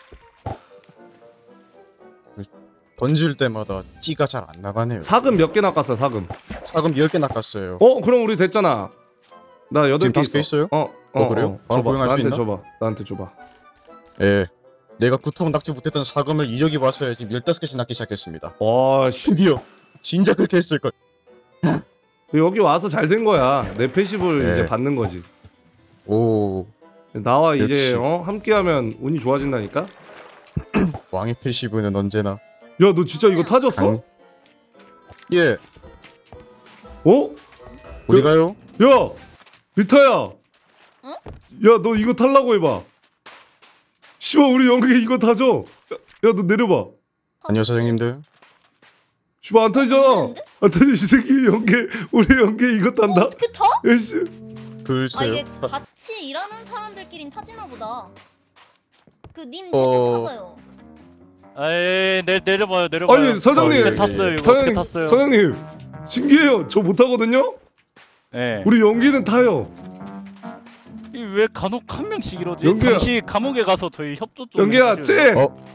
[SPEAKER 12] 던질 때마다 찌가 잘 안 나가네요.
[SPEAKER 1] 사금 몇 개 낚았어 사금?
[SPEAKER 12] 사금 열 개 낚았어요.
[SPEAKER 1] 어 그럼 우리 됐잖아. 나 여덟 개 있어.
[SPEAKER 12] 있어요?
[SPEAKER 1] 어, 어,
[SPEAKER 12] 어 그래요?
[SPEAKER 1] 어,
[SPEAKER 12] 바로
[SPEAKER 1] 줘봐.
[SPEAKER 12] 고용할 수
[SPEAKER 1] 나한테
[SPEAKER 12] 있나?
[SPEAKER 1] 줘봐. 나한테 줘봐.
[SPEAKER 12] 예. 내가 그토록 낚지 못했던 사금을 이적이 와서야 지금 열다섯 개씩 낚기 시작했습니다.
[SPEAKER 1] 와 씨.
[SPEAKER 12] 드디어 진짜 그렇게 했을걸.
[SPEAKER 1] 여기 와서 잘 된 거야. 내 패시브를
[SPEAKER 12] 네.
[SPEAKER 1] 이제 받는 거지.
[SPEAKER 12] 오
[SPEAKER 1] 나와
[SPEAKER 12] 역시.
[SPEAKER 1] 이제 어 함께하면 운이 좋아진다니까.
[SPEAKER 12] 왕의 패시브는 언제나.
[SPEAKER 1] 야 너 진짜 이거 타졌어?
[SPEAKER 12] 강... 예.
[SPEAKER 1] 어?
[SPEAKER 12] 어디 가요?
[SPEAKER 1] 야 리타야.
[SPEAKER 10] 어?
[SPEAKER 1] 야 너 이거 탈라고 해봐. 씨발 우리 연극에 이거 타줘. 야 너 내려봐.
[SPEAKER 12] 아니요 사장님들.
[SPEAKER 1] 씨발 안 타잖아. 안 타지 이 새끼 연계 우리 연계 이거 탄다.
[SPEAKER 10] 어, 어떻게 타?
[SPEAKER 1] 야 씨.
[SPEAKER 12] 글쎄요.
[SPEAKER 10] 아 이게
[SPEAKER 12] 타...
[SPEAKER 10] 같이 일하는 사람들끼린 타지나 보다. 그 님
[SPEAKER 12] 어.
[SPEAKER 10] 제때 타봐요.
[SPEAKER 13] 에이 내 내려봐요 내려봐요.
[SPEAKER 1] 아니 사장님.
[SPEAKER 13] 어떻게 탔어요 이거
[SPEAKER 1] 사장님
[SPEAKER 13] 어떻게 탔어요?
[SPEAKER 1] 사장님 신기해요. 저 못 타거든요.
[SPEAKER 13] 예.
[SPEAKER 1] 우리 연기는 타요.
[SPEAKER 13] 이 왜 간혹 한 명씩 이러지?
[SPEAKER 1] 연기야.
[SPEAKER 13] 잠시 감옥에 가서 저희 협조 좀.
[SPEAKER 1] 연기야
[SPEAKER 13] 해주세요.
[SPEAKER 1] 쟤.
[SPEAKER 12] 어.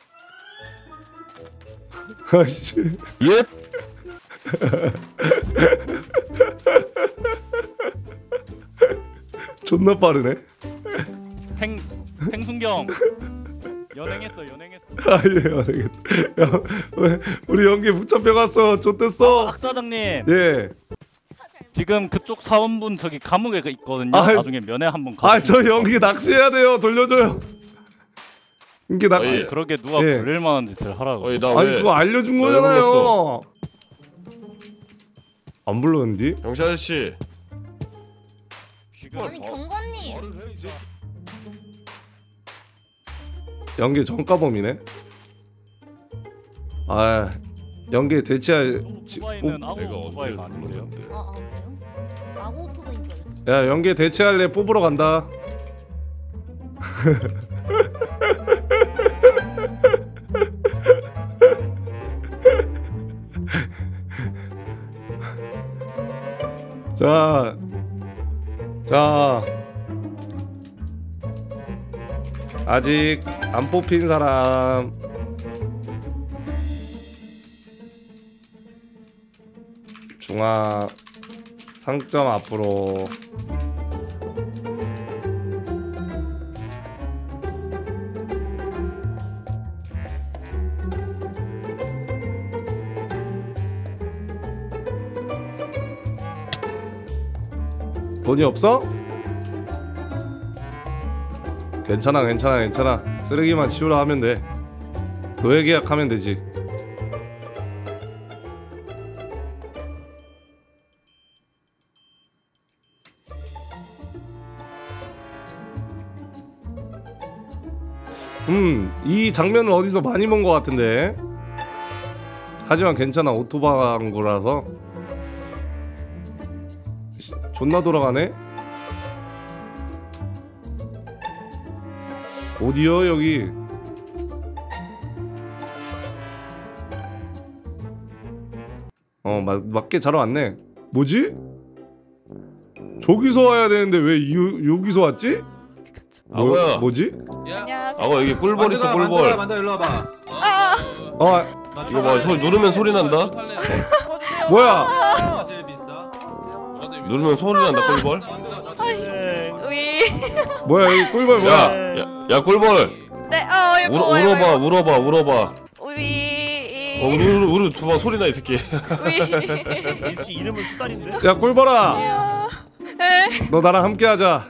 [SPEAKER 1] 아씨.
[SPEAKER 12] 예?
[SPEAKER 1] 존나 빠르네.
[SPEAKER 13] 팽 팽순경 연행했어 연행했어.
[SPEAKER 1] 아예 안되겠다. 야 왜 우리 연기 붙잡혀갔어. 좆됐어.
[SPEAKER 13] 악 사장님.
[SPEAKER 1] 예.
[SPEAKER 13] 지금 그쪽 사원분 저기 감옥에 있거든요.
[SPEAKER 1] 아이,
[SPEAKER 13] 나중에 면회 한번 가.
[SPEAKER 1] 아 저 연기 낚시해야 돼요. 돌려줘요. 연기 낚시.
[SPEAKER 13] 그러게 누가
[SPEAKER 1] 예.
[SPEAKER 13] 걸릴만한 짓을 하라고.
[SPEAKER 6] 어이 나
[SPEAKER 1] 아니
[SPEAKER 6] 왜?
[SPEAKER 1] 그거 알려준
[SPEAKER 6] 왜
[SPEAKER 1] 거잖아요.
[SPEAKER 6] 불렀어?
[SPEAKER 1] 안 불렀는디?
[SPEAKER 3] 경찰 아저씨.
[SPEAKER 10] 아니 경관님.
[SPEAKER 1] 연계 전과범이네. 아 연계 대체할.
[SPEAKER 13] 오토바이는 아고 오토바이가 아닌데요?
[SPEAKER 10] 아, 아 그래요? 아고 오토바이인 줄 알았어.
[SPEAKER 1] 야 연계 대체할래 뽑으러 간다. 자, 자, 아직 안 뽑힌 사람. 중앙 상점 앞으로. 돈이 없어? 괜찮아 괜찮아 괜찮아. 쓰레기만 치우라 하면 돼. 노예 계약하면 되지. 음, 이 장면을 어디서 많이 본 것 같은데. 하지만 괜찮아, 오토방구라서. 존나 돌아가네. 어디요 여기? 어 맞, 맞게 잘 왔네. 뭐지? 저기서 와야 되는데 왜 이, 여기서 왔지?
[SPEAKER 3] 아 뭐야?
[SPEAKER 1] 뭐지?
[SPEAKER 3] 아 여기 꿀벌 있어 꿀벌.
[SPEAKER 8] 만다 일로 와봐.
[SPEAKER 1] 어
[SPEAKER 3] 이거 봐 소리 누르면 소리 난다.
[SPEAKER 1] 뭐야?
[SPEAKER 8] 제일 비싸.
[SPEAKER 3] 누르면 소리 난다 꿀벌.
[SPEAKER 11] 위.
[SPEAKER 1] 뭐야 여기 꿀벌 뭐야?
[SPEAKER 3] 야, 야, 야 꿀벌.
[SPEAKER 11] 네, 어, 이거
[SPEAKER 3] 울어
[SPEAKER 11] 뭐예요,
[SPEAKER 3] 울어봐
[SPEAKER 11] 이거?
[SPEAKER 3] 울어봐 울어봐.
[SPEAKER 11] 위.
[SPEAKER 3] 어 우르 우르 봐 소리 나 이 새끼.
[SPEAKER 11] 위.
[SPEAKER 3] 이 새끼 이름은 수달인데?
[SPEAKER 1] 야 꿀벌아.
[SPEAKER 11] 네.
[SPEAKER 1] 너 나랑 함께하자.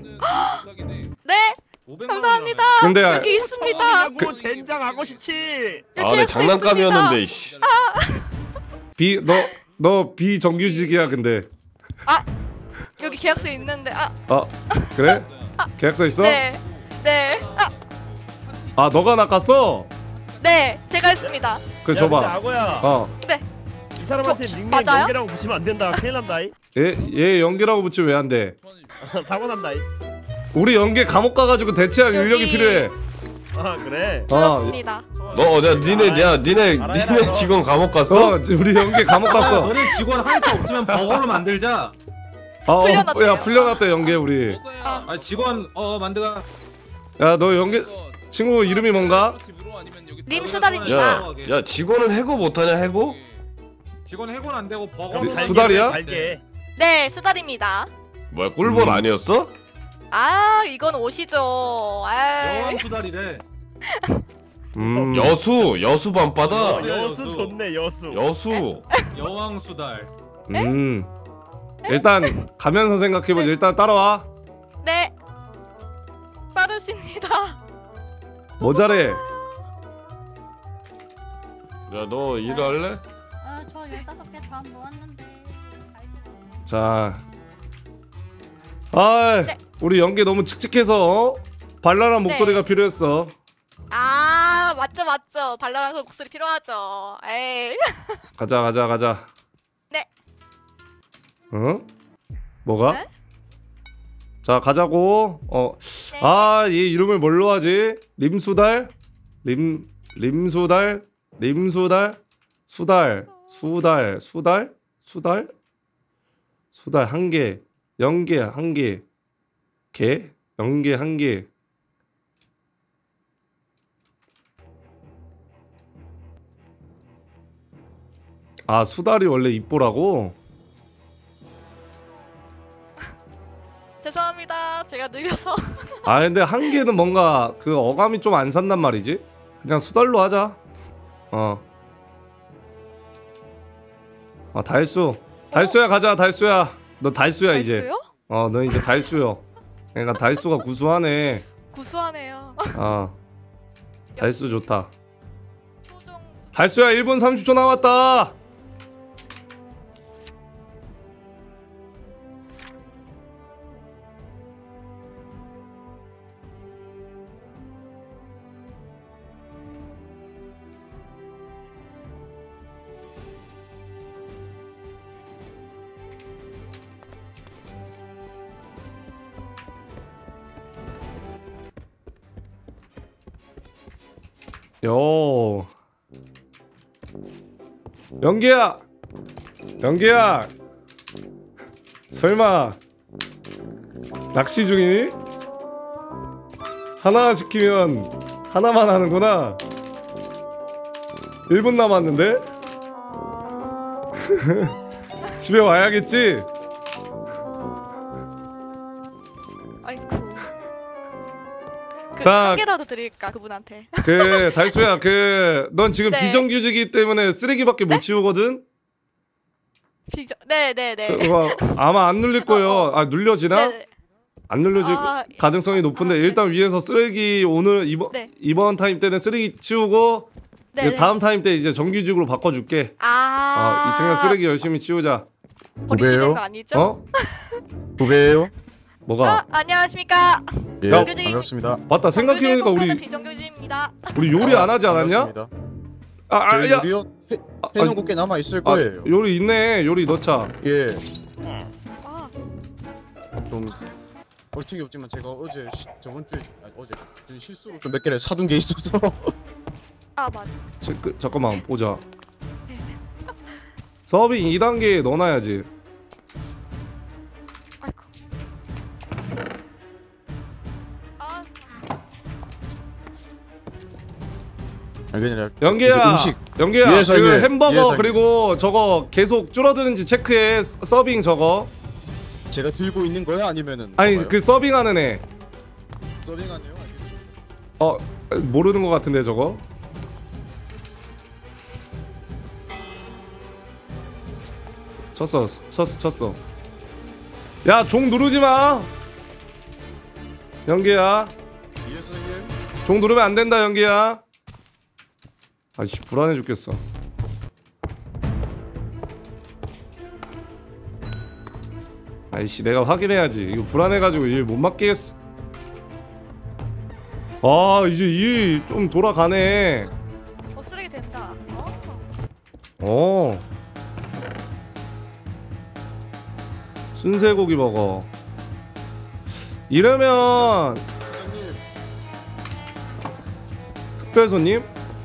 [SPEAKER 11] 네. 감사합니다.
[SPEAKER 1] 근데
[SPEAKER 11] 여기 있습니다.
[SPEAKER 3] 그 젠장 하고 싶지.
[SPEAKER 11] 여기
[SPEAKER 3] 아, 내
[SPEAKER 11] 있습니다.
[SPEAKER 3] 장난감이었는데 씨.
[SPEAKER 1] 비 너 너 비정규직이야 근데.
[SPEAKER 11] 아, 여기 계약서 있는데. 아,
[SPEAKER 1] 어 그래? 계약서 있어?
[SPEAKER 11] 네, 네. 아,
[SPEAKER 1] 아 너가 낚았어?
[SPEAKER 11] 네, 제가 했습니다.
[SPEAKER 1] 그
[SPEAKER 3] 야,
[SPEAKER 1] 줘봐.
[SPEAKER 3] 근데 악어야.
[SPEAKER 1] 어.
[SPEAKER 11] 네.
[SPEAKER 3] 이 사람한테
[SPEAKER 11] 저,
[SPEAKER 3] 닉네임
[SPEAKER 11] 맞아요?
[SPEAKER 3] 연계라고 붙이면 안 된다. 큰일 난다. 이.
[SPEAKER 1] 얘, 얘 연계라고 붙이면 왜 안 돼?
[SPEAKER 3] 사고 난다. 이.
[SPEAKER 1] 우리 연계 감옥 가가지고 대체할
[SPEAKER 11] 여기-
[SPEAKER 1] 인력이 필요해.
[SPEAKER 3] 아 그래.
[SPEAKER 1] 어.
[SPEAKER 11] 그렇습니다.
[SPEAKER 3] 너 내가 니네 야 니네
[SPEAKER 6] 알아야
[SPEAKER 3] 니네
[SPEAKER 6] 알아.
[SPEAKER 3] 직원 감옥 갔어?
[SPEAKER 1] 어, 우리 연계 감옥 갔어.
[SPEAKER 8] 너네 직원 한 명 없으면 버거로 만들자.
[SPEAKER 1] 어, 어,
[SPEAKER 11] 풀려났대요.
[SPEAKER 1] 야 풀려났대 연계 우리.
[SPEAKER 11] 아,
[SPEAKER 8] 아 직원 어 만드가.
[SPEAKER 1] 야 너 연계 친구 이름이 뭔가?
[SPEAKER 11] 림수달입니다.
[SPEAKER 3] 야, 야 직원은 해고 못하냐 해고?
[SPEAKER 8] 직원 해고는 안 되고 버거로.
[SPEAKER 1] 그 수달이야?
[SPEAKER 3] 달게.
[SPEAKER 11] 네, 수달입니다.
[SPEAKER 3] 뭐야 꿀벌
[SPEAKER 1] 음.
[SPEAKER 3] 아니었어?
[SPEAKER 11] 아, 이건 옷이죠. 아,
[SPEAKER 8] 여왕 수달이래.
[SPEAKER 1] 음.
[SPEAKER 3] 여수 여수 밤바다.
[SPEAKER 8] 여수,
[SPEAKER 3] 여수
[SPEAKER 8] 여수.
[SPEAKER 3] 좋네 여수. 여수.
[SPEAKER 8] 여왕 수달.
[SPEAKER 1] 음. 일단 가면서 생각해보자. 일단 따라와.
[SPEAKER 11] 네. 빠르십니다.
[SPEAKER 1] 뭐 잘해?
[SPEAKER 3] 야 너 일할래?
[SPEAKER 10] 아저 열다섯 개 다 모았는데.
[SPEAKER 1] 자. 아,
[SPEAKER 11] 네.
[SPEAKER 1] 우리 연계 너무 칙칙해서 어? 발랄한 목소리가 필요했어.
[SPEAKER 11] 아, 맞죠, 맞죠. 발랄한 목소리 필요하죠. 에이.
[SPEAKER 1] 가자, 가자, 가자.
[SPEAKER 11] 네.
[SPEAKER 1] 어? 뭐가?
[SPEAKER 11] 네?
[SPEAKER 1] 자, 가자고. 어.
[SPEAKER 11] 네.
[SPEAKER 1] 아, 얘 이름을 뭘로 하지? 림수달? 림 림수달? 림수달? 수달. 수달. 수달? 수달? 수달 한 개. 연계 한 개. 개? 연계 한 개. 아, 수달이 원래 입보라고?
[SPEAKER 11] 죄송합니다. 제가 느려서.
[SPEAKER 1] 아, 근데 한 개는 뭔가 그 어감이 좀 안 산단 말이지? 그냥 수달로 하자. 어. 아, 달수. 달수야 가자, 달수야. 너 달수야 이제.
[SPEAKER 11] 달수요?
[SPEAKER 1] 어, 너 이제 달수요. 그러니까 달수가 구수하네.
[SPEAKER 11] 구수하네요.
[SPEAKER 1] 아, 달수 좋다. 달수야 일 분 삼십 초 남았다. 요. 연기야. 연기야. 설마 낚시 중이니? 하나 시키면 하나만 하는구나. 일 분 남았는데? 집에 와야겠지?
[SPEAKER 11] 아이고. 그
[SPEAKER 1] 자,
[SPEAKER 11] 한 개라도 드릴까 그분한테.
[SPEAKER 1] 그 달수야, 그 넌 지금
[SPEAKER 11] 네.
[SPEAKER 1] 비정규직이기 때문에 쓰레기밖에 못
[SPEAKER 11] 네?
[SPEAKER 1] 치우거든?
[SPEAKER 11] 비저. 네네네.
[SPEAKER 1] 그거 아마 안 눌릴 거예요. 아, 눌려지나?
[SPEAKER 11] 네네.
[SPEAKER 1] 안 눌려질
[SPEAKER 11] 아,
[SPEAKER 1] 가능성이 높은데 일단 위에서 쓰레기 오늘 이번
[SPEAKER 11] 네.
[SPEAKER 1] 이번 타임 때는 쓰레기 치우고
[SPEAKER 11] 네네.
[SPEAKER 1] 다음 타임 때 이제 정규직으로 바꿔줄게.
[SPEAKER 11] 아.
[SPEAKER 1] 어, 이 친구 쓰레기 열심히 치우자.
[SPEAKER 11] 버리시는 거 아니죠?
[SPEAKER 1] 어?
[SPEAKER 12] 후배예요?
[SPEAKER 1] 뭐가?
[SPEAKER 11] 어, 안녕하십니까.
[SPEAKER 12] 예,
[SPEAKER 11] 정규직-
[SPEAKER 12] 반갑습니다.
[SPEAKER 1] 맞다, 생각해보니까 우리
[SPEAKER 11] 비정규직입니다.
[SPEAKER 1] 우리 요리 안 하지 않았냐?
[SPEAKER 12] 반갑습니다.
[SPEAKER 1] 아, 아,
[SPEAKER 12] 저희
[SPEAKER 1] 야.
[SPEAKER 12] 요리요? 해,
[SPEAKER 1] 아,
[SPEAKER 12] 해놓은 거 꽤 남아 있을
[SPEAKER 1] 아,
[SPEAKER 12] 거예요.
[SPEAKER 1] 요리 있네. 요리 넣자.
[SPEAKER 12] 예,
[SPEAKER 11] 아,
[SPEAKER 12] 좀 얼척이 없지만 제가 어제 시, 저번 주에 아니, 어제 좀 실수로 좀 몇 개를 사둔 게 있어서.
[SPEAKER 11] 아 맞아.
[SPEAKER 1] 제, 그, 잠깐만 보자. 서빙 이 단계에 넣어놔야지.
[SPEAKER 11] 아이고. 아,
[SPEAKER 12] 아니 그냥 이제
[SPEAKER 1] 연계야,
[SPEAKER 12] 음식
[SPEAKER 1] 연계야,
[SPEAKER 12] 예,
[SPEAKER 1] 그
[SPEAKER 12] 사장님.
[SPEAKER 1] 햄버거
[SPEAKER 12] 예, 사장님.
[SPEAKER 1] 그리고 저거 계속 줄어드는지 체크해. 서- 서빙 저거.
[SPEAKER 12] 제가 들고 있는 거야 아니면은
[SPEAKER 1] 아니
[SPEAKER 12] 뭐가요?
[SPEAKER 1] 그 서빙하는 애.
[SPEAKER 12] 서빙하네요. 알겠습니다.
[SPEAKER 1] 어, 모르는 것 같은데 저거. 쳤어, 쳤어, 쳤어. 야, 종 누르지 마. 연기야,
[SPEAKER 12] 예, 선생님.
[SPEAKER 1] 종 누르면 안 된다, 연기야. 아이씨, 불안해 죽겠어. 아이씨, 내가 확인해야지. 이거 불안해가지고 일 못 맡기겠어. 아, 이제 일 좀 돌아가네.
[SPEAKER 11] 어 쓰레기 된다. 어?
[SPEAKER 1] 어. 순세고기 버거. 이러면
[SPEAKER 12] 선생님.
[SPEAKER 1] 특별 손님?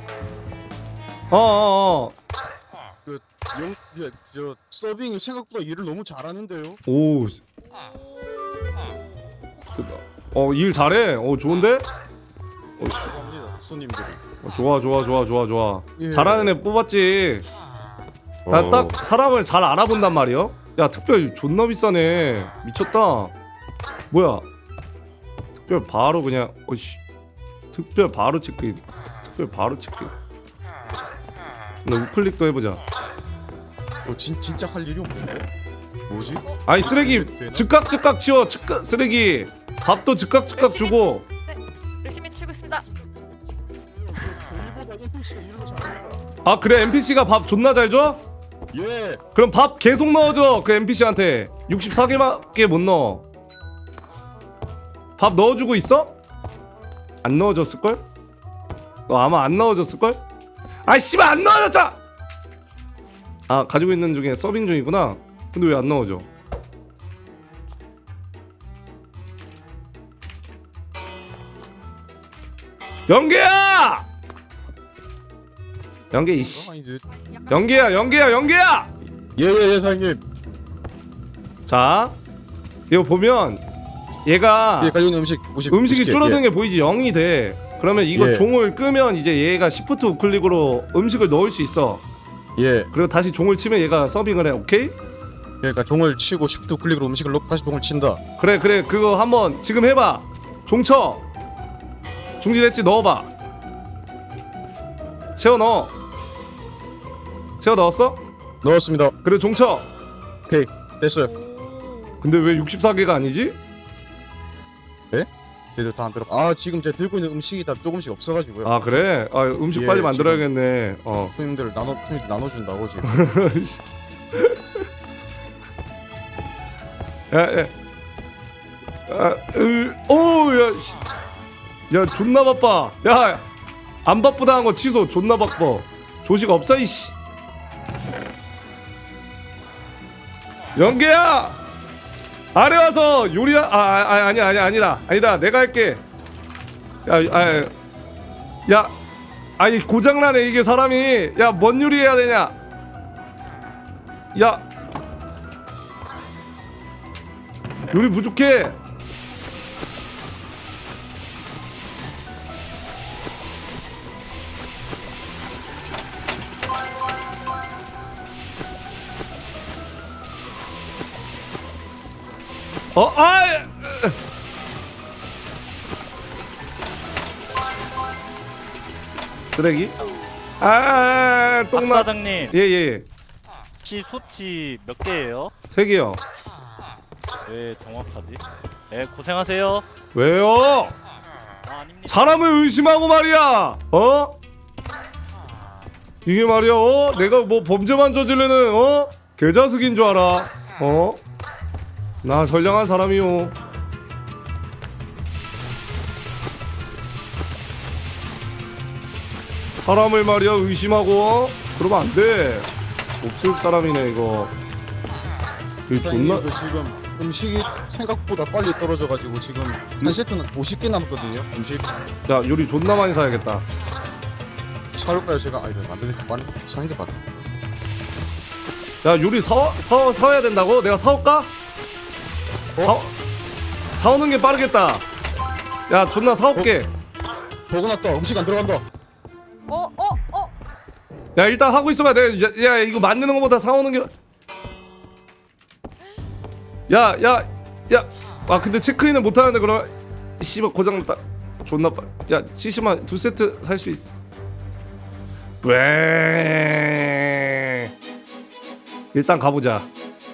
[SPEAKER 1] 어어어.
[SPEAKER 12] 그 영, 저, 저 서빙 생각보다 일을 너무 잘하는데요.
[SPEAKER 1] 오. 어, 일 잘해. 어, 좋은데? 어, 씨.
[SPEAKER 12] 합니다. 손님들이.
[SPEAKER 1] 어, 좋아, 좋아, 좋아, 좋아, 좋아.
[SPEAKER 12] 예.
[SPEAKER 1] 잘하는 애 뽑았지. 나
[SPEAKER 12] 어.
[SPEAKER 1] 딱 사람을 잘 알아본단 말이야. 야, 특별 존나 비싸네. 미쳤다. 뭐야? 특별 바로 그냥 어이씨. 특별 바로 체크인. 특별 바로 체크인. 나 우클릭도 해보자.
[SPEAKER 12] 어, 진, 진짜 할 일이 없는데? 뭐지?
[SPEAKER 1] 아니 쓰레기 즉각 즉각 치워. 즉각 쓰레기. 밥도 즉각 즉각 주고.
[SPEAKER 11] 네, 열심히 치고 있습니다.
[SPEAKER 12] 저희보다 엔피씨가 일을 잘합니다.
[SPEAKER 1] 아 그래, 엔피씨가 밥 존나 잘 줘?
[SPEAKER 12] 예.
[SPEAKER 1] 그럼 밥 계속 넣어줘. 그 엔피씨한테 육십사 개밖에 못 넣어. 밥 넣어주고 있어? 안 넣어줬을걸? 너 아마 안 넣어줬을걸? 아이 씨발 안 넣어줬잖아. 아 가지고 있는 중에 서빙 중이구나. 근데 왜 안 넣어줘? 연계야! 연계 이씨. 연계야, 연계야, 연계야!
[SPEAKER 12] 예예예 사장님.
[SPEAKER 1] 자, 이거 보면 얘가
[SPEAKER 12] 예, 가지고 있는 음식 오십,
[SPEAKER 1] 음식이
[SPEAKER 12] 오십 개,
[SPEAKER 1] 줄어든
[SPEAKER 12] 예.
[SPEAKER 1] 게 보이지? 영이 돼. 그러면 이거
[SPEAKER 12] 예.
[SPEAKER 1] 종을 끄면 이제 얘가 시프트 우클릭으로 음식을 넣을 수 있어.
[SPEAKER 12] 예.
[SPEAKER 1] 그리고 다시 종을 치면 얘가 서빙을 해. 오케이?
[SPEAKER 12] 그러니까 종을 치고 시프트 클릭으로 음식을 넣고 다시 종을 친다.
[SPEAKER 1] 그래, 그래. 그거 한번 지금 해봐. 종 쳐. 중지됐지? 넣어봐. 채워 넣어. 채워 넣었어?
[SPEAKER 12] 넣었습니다.
[SPEAKER 1] 그래, 종 쳐.
[SPEAKER 12] 오케이 됐어요.
[SPEAKER 1] 근데 왜 육십사 개가 아니지?
[SPEAKER 12] 예? 제대로 다 안 들어. 아 지금 제가 들고 있는 음식이 다 조금씩 없어가지고요.
[SPEAKER 1] 아 그래? 아 음식
[SPEAKER 12] 예,
[SPEAKER 1] 빨리 만들어야겠네. 어.
[SPEAKER 12] 손님들 나눠 손님들 나눠준다고 지금.
[SPEAKER 1] 야, 야. 아, 으, 오, 야, 씨. 야, 존나 바빠. 야, 안 바쁘다 한 거 취소. 존나 바빠. 조식 없어 이씨. 연계야, 아래 와서 요리. 아, 아, 아니야, 아니야, 아니다, 아니다. 내가 할게. 야, 아, 야, 아니 고장나네 이게 사람이. 야 뭔 요리해야 되냐. 야 요리 부족해. 어, 아! 쓰레기? 아, 똥나.
[SPEAKER 13] 사장님.
[SPEAKER 1] 예, 예.
[SPEAKER 13] 혹시 소치 몇 개예요?
[SPEAKER 1] 세 개요.
[SPEAKER 13] 왜 정확하지? 네, 고생하세요.
[SPEAKER 1] 왜요?
[SPEAKER 13] 아, 아닙니다.
[SPEAKER 1] 사람을 의심하고 말이야. 어? 이게 말이야. 어? 내가 뭐 범죄만 저지르는 어? 개자식인 줄 알아. 어? 나 선량한 사람이요. 사람을 말이야 의심하고 어? 그러면 안 돼. 없을 사람이네 이거. 이거 존나.
[SPEAKER 12] 지금 음식이 생각보다 빨리 떨어져가지고 지금 한 세트는 오십 개 남았거든요. 음식.
[SPEAKER 1] 야 요리 존나 많이 사야겠다.
[SPEAKER 12] 사올까요 제가? 아니 안 되니까 많이 사는 게 맞아.
[SPEAKER 1] 야 요리 사 사 사야 된다고? 내가 사올까? 사 사오는 게 빠르겠다. 야 존나 사올게.
[SPEAKER 12] 보고 났다. 음식 안 들어간다.
[SPEAKER 2] 어, 어, 어.
[SPEAKER 1] 야 일단 하고 있어봐. 내가 야, 야 이거 만드는 거보다 사오는 게. 야 야 야. 아 근데 체크인을 못 하는데 그럼 씨발 고장났다. 존나 빠. 야 칠십만 두 세트 살 수 있어. 왜? 일단 가보자.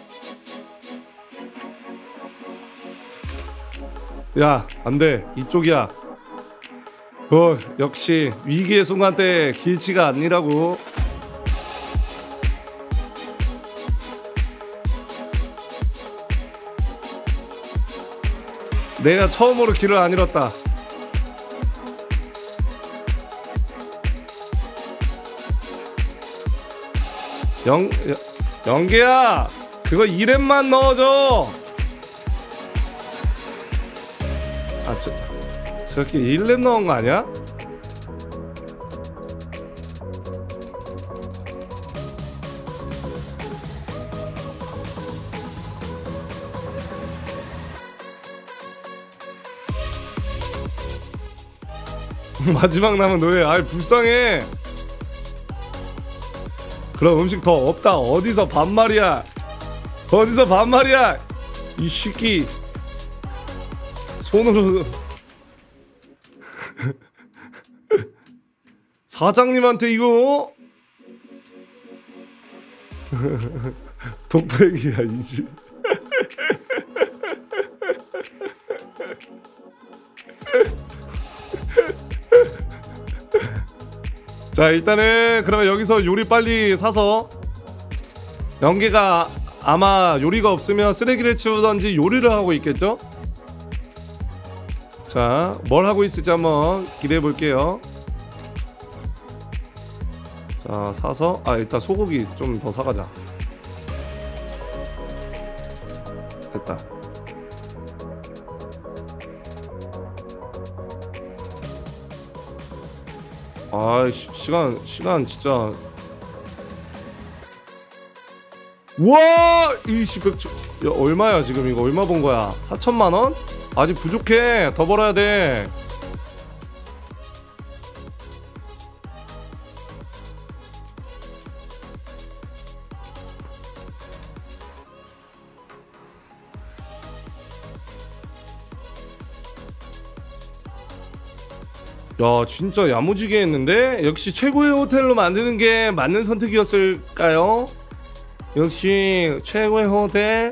[SPEAKER 1] 야 안돼 이쪽이야. 어 역시 위기의 순간 때 길치가 아니라고. 내가 처음으로 길을 안 잃었다. 영 영계야 그거 이 렘만 넣어줘. 아 저 저렇게 일 렘 넣은 거 아니야? 마지막 남은 노예. 아이 불쌍해. 그럼 음식 더 없다. 어디서 반말이야. 어디서 반말이야. 이 새끼 손으로 사장님한테 이거 독백이야 이지. 자 일단은 그러면 여기서 요리 빨리 사서 영계가 아마 요리가 없으면 쓰레기를 치우던지 요리를 하고 있겠죠? 자 뭘 하고 있을지 한번 기대해 볼게요. 자 사서 아 일단 소고기 좀 더 사가자. 됐다. 아 시, 시간 시간 진짜. 와 이십 백초. 야 얼마야 지금 이거 얼마 번 거야? 사천만 원? 아직 부족해. 더 벌어야 돼. 야 진짜 야무지게 했는데? 역시 최고의 호텔로 만드는 게 맞는 선택이었을까요? 역시 최고의 호텔.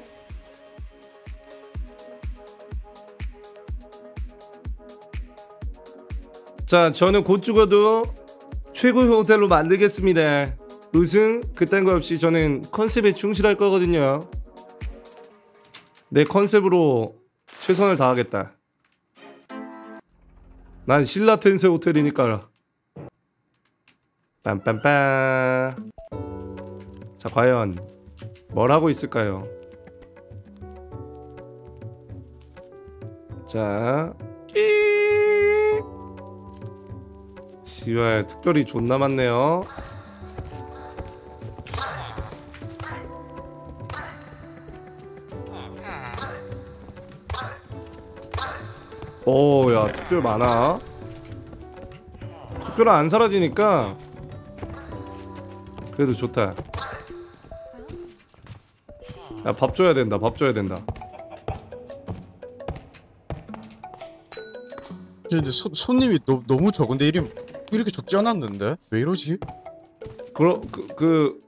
[SPEAKER 1] 자 저는 곧 죽어도 최고의 호텔로 만들겠습니다. 우승 그딴 거 없이 저는 컨셉에 충실할 거거든요. 내 컨셉으로 최선을 다하겠다. 난 신라텐세 호텔이니까. 빰빰빰. 자 과연 뭘 하고 있을까요? 자 씨발 특별히 존나 많네요. 오, 야 특별 많아. 특별은 안 사라지니까 그래도 좋다. 야 밥 줘야 된다. 밥 줘야 된다.
[SPEAKER 12] 근데 소, 손님이 너, 너무 적은데 이름 이렇게 적지 않았는데 왜 이러지?
[SPEAKER 1] 그러 그, 그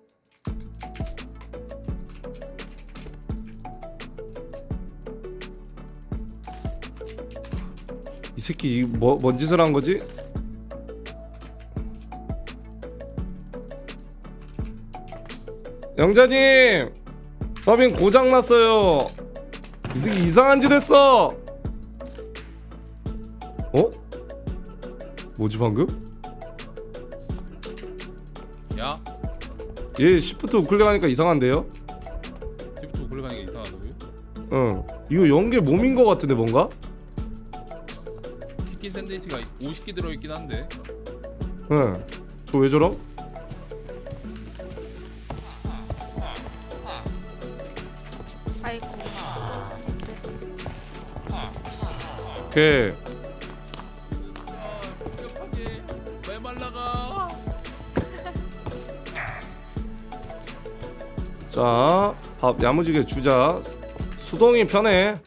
[SPEAKER 1] 이 새끼 뭐, 뭔 짓을 한 거지? 영자님 서빙 고장 났어요. 이 새끼 이상한 짓 했어. 어? 뭐지 방금?
[SPEAKER 7] 야?
[SPEAKER 1] 얘 시프트 우클릭하니까 이상한데요?
[SPEAKER 7] 시프트 우클릭하니까 이상하다고요?
[SPEAKER 1] 응. 이거 연계 몸인 거 같은데 뭔가?
[SPEAKER 7] 치킨 샌드위치가 오십 개 들어있긴 한데.
[SPEAKER 1] 응. 저 왜 저럼?
[SPEAKER 11] 아이고.
[SPEAKER 1] 오케이.
[SPEAKER 7] 급격하게 왜 말라가?
[SPEAKER 1] 자, 밥 야무지게 주자. 수동이 편해.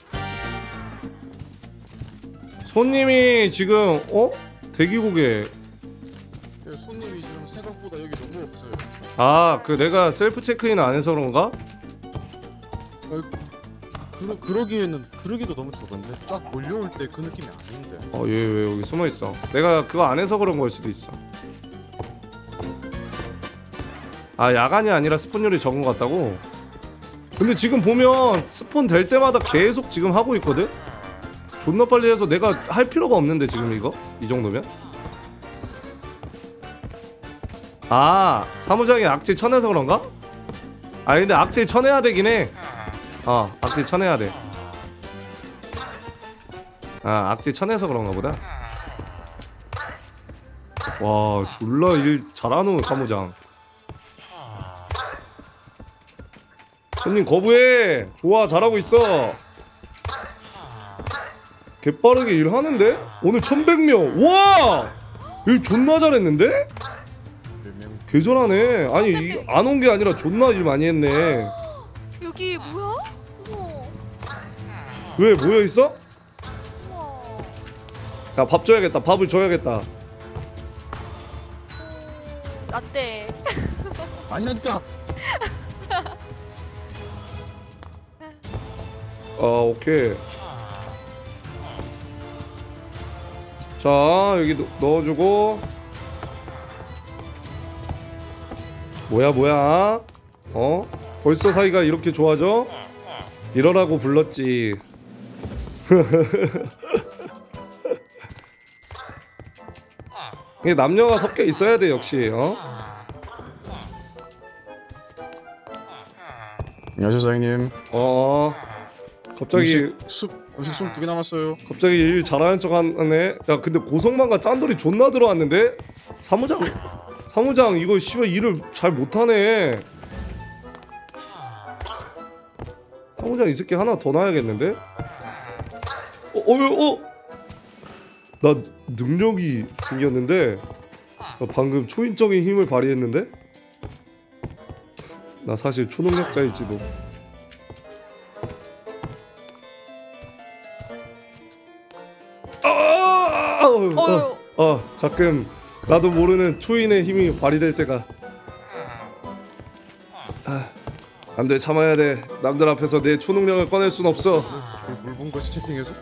[SPEAKER 1] 손님이 지금 어? 대기고개.
[SPEAKER 12] 손님이 지금 생각보다 여기 너무 없어요.
[SPEAKER 1] 아, 그 내가 셀프 체크인 안 해서 그런가?
[SPEAKER 12] 어, 그러, 그러기에는 그러기도 너무 적은데 쫙 몰려올 때 그 느낌이 아닌데.
[SPEAKER 1] 어, 얘 왜 여기 숨어 있어? 내가 그거 안 해서 그런 걸 수도 있어. 아, 야간이 아니라 스폰율이 적은 것 같다고? 근데 지금 보면 스폰 될 때마다 계속 지금 하고 있거든? 존나 빨리 해서 내가 할 필요가 없는데 지금 이거? 이 정도면? 아, 사무장이 악질 쳐내서 그런가? 아 근데 악질 쳐내야 되긴 해. 어, 악질 쳐내야 돼. 아, 악질 쳐내서 그런가 보다. 와, 졸라 일 잘하노 사무장. 손님 거부해. 좋아, 잘하고 있어. 개빠르게 일하는데? 오늘 천백 명. 와! 일 존나 잘했는데? 개 잘하네. 아니 안 온 게 아니라 존나 일 많이 했네.
[SPEAKER 11] 여기 뭐야? 어머.
[SPEAKER 1] 왜 모여있어? 야, 밥 줘야겠다. 밥을 줘야겠다.
[SPEAKER 11] 라떼.
[SPEAKER 12] 아니니까.
[SPEAKER 1] 아, 오케이. 자, 여기 넣, 넣어주고. 뭐야 뭐야? 어? 벌써 사이가 이렇게 좋아져? 이러라고 불렀지. 이게 남녀가 섞여 있어야 돼 역시. 어?
[SPEAKER 12] 안녕하세요 사장님.
[SPEAKER 1] 어. 갑자기
[SPEAKER 12] 음식 숲 음식 숲 두 개 남았어요.
[SPEAKER 1] 갑자기 일 잘하는 척 하네. 야, 근데 고성만과 짠돌이 존나 들어왔는데? 사무장 사무장 이거 씨발 일을 잘 못하네. 사무장 이 새끼 하나 더 놔야겠는데? 어? 어? 어? 나 능력이 생겼는데? 나 방금 초인적인 힘을 발휘했는데? 나 사실 초능력자일지도. 아! 어, 어, 가끔 나도 모르는 초인의 힘이 발휘될 때가. 아, 안돼, 참아야 돼. 남들 앞에서 내 초능력을 꺼낼 순 없어.
[SPEAKER 12] 물 본 거지 채팅에서?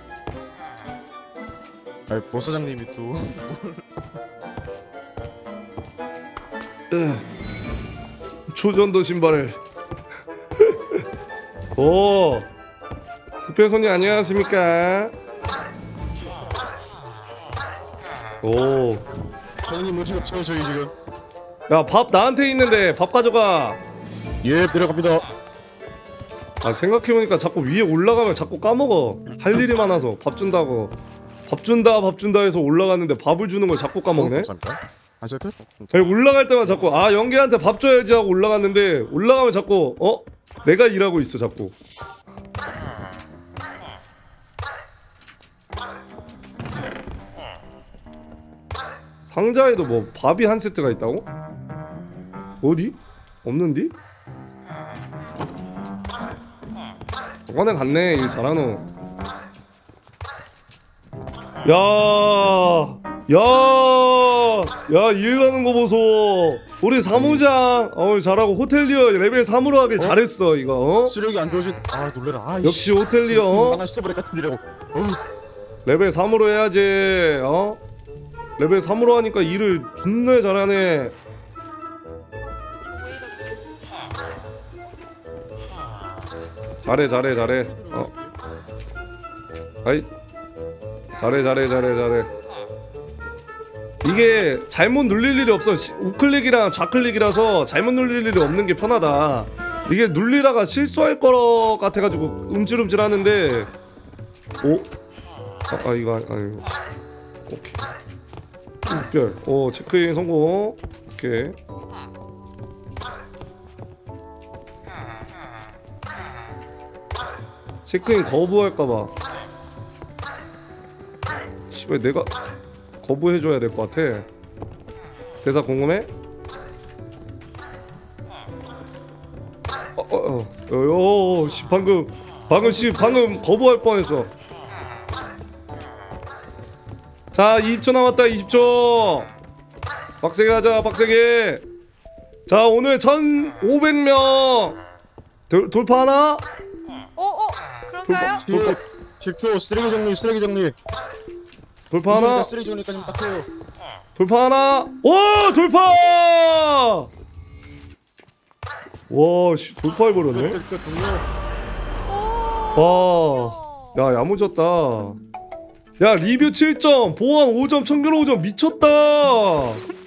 [SPEAKER 12] 아니 보사장님이 또.
[SPEAKER 1] 초전도 신발을. 오, 특별 손님 안녕하십니까? 오.
[SPEAKER 12] 사장님 음식 없어요 저희 지금.
[SPEAKER 1] 야, 밥 나한테 있는데 밥 가져가.
[SPEAKER 12] 예, 들어갑니다.
[SPEAKER 1] 아, 생각해보니까 자꾸 위에 올라가면 자꾸 까먹어. 할 일이 많아서 밥 준다고. 밥 준다 밥 준다 해서 올라갔는데 밥을 주는 걸 자꾸 까먹네.
[SPEAKER 12] 아 세트?
[SPEAKER 1] 아니, 올라갈 때만 자꾸 아 영계한테 밥 줘야지 하고 올라갔는데 올라가면 자꾸 어? 내가 일하고 있어 자꾸. 상자에도 뭐 밥이 한 세트가 있다고? 어디? 없는디? 저번에 갔네. 일 잘하노. 야, 야, 야, 일 하는 거 보소. 우리 사무장, 어 잘하고 호텔리어 레벨 삼으로 하길 어? 잘했어 이거. 어?
[SPEAKER 12] 시력이 안 좋아진. 아 놀래라. 아,
[SPEAKER 1] 역시 호텔리어.
[SPEAKER 12] 하나 씻어버릴 것 같은 일이라고.
[SPEAKER 1] 레벨 삼으로 해야지. 어? 레벨 삼으로 하니까 일을 존나 잘하네. 잘해 잘해 잘해. 어. 아이. 잘해 잘해 잘해 잘해. 이게 잘못 눌릴 일이 없어. 우클릭이랑 좌클릭이라서 잘못 눌릴 일이 없는 게 편하다. 이게 눌리다가 실수할 것 같아가지고 움찔움찔 하는데. 오? 아, 아 이거 아니. 오케이. 특별. 오 체크인 성공. 오케이. 체크인 거부할까봐. 씨발 내가 거부해줘야 될 것 같아. 대사 궁금해? 어어어 어, 어, 씨 방금 방금 씨 방금 거부할 뻔했어. 자 이십 초 남았다. 이십 초. 빡세게 하자 빡세게. 자 오늘 천오백 명 돌, 돌파하나?
[SPEAKER 11] 어어 그런가요?
[SPEAKER 1] 돌파,
[SPEAKER 12] 십 초 쓰레기 정리 쓰레기 정리.
[SPEAKER 1] 돌파 하나.
[SPEAKER 12] 쓰레기 정리까지 딱 해요.
[SPEAKER 1] 돌파 하나. 오 돌파. 와 씨 돌파해버렸네. 와야 야무졌다. 야 리뷰 칠 점 보안 오 점 청결 오 점 미쳤다.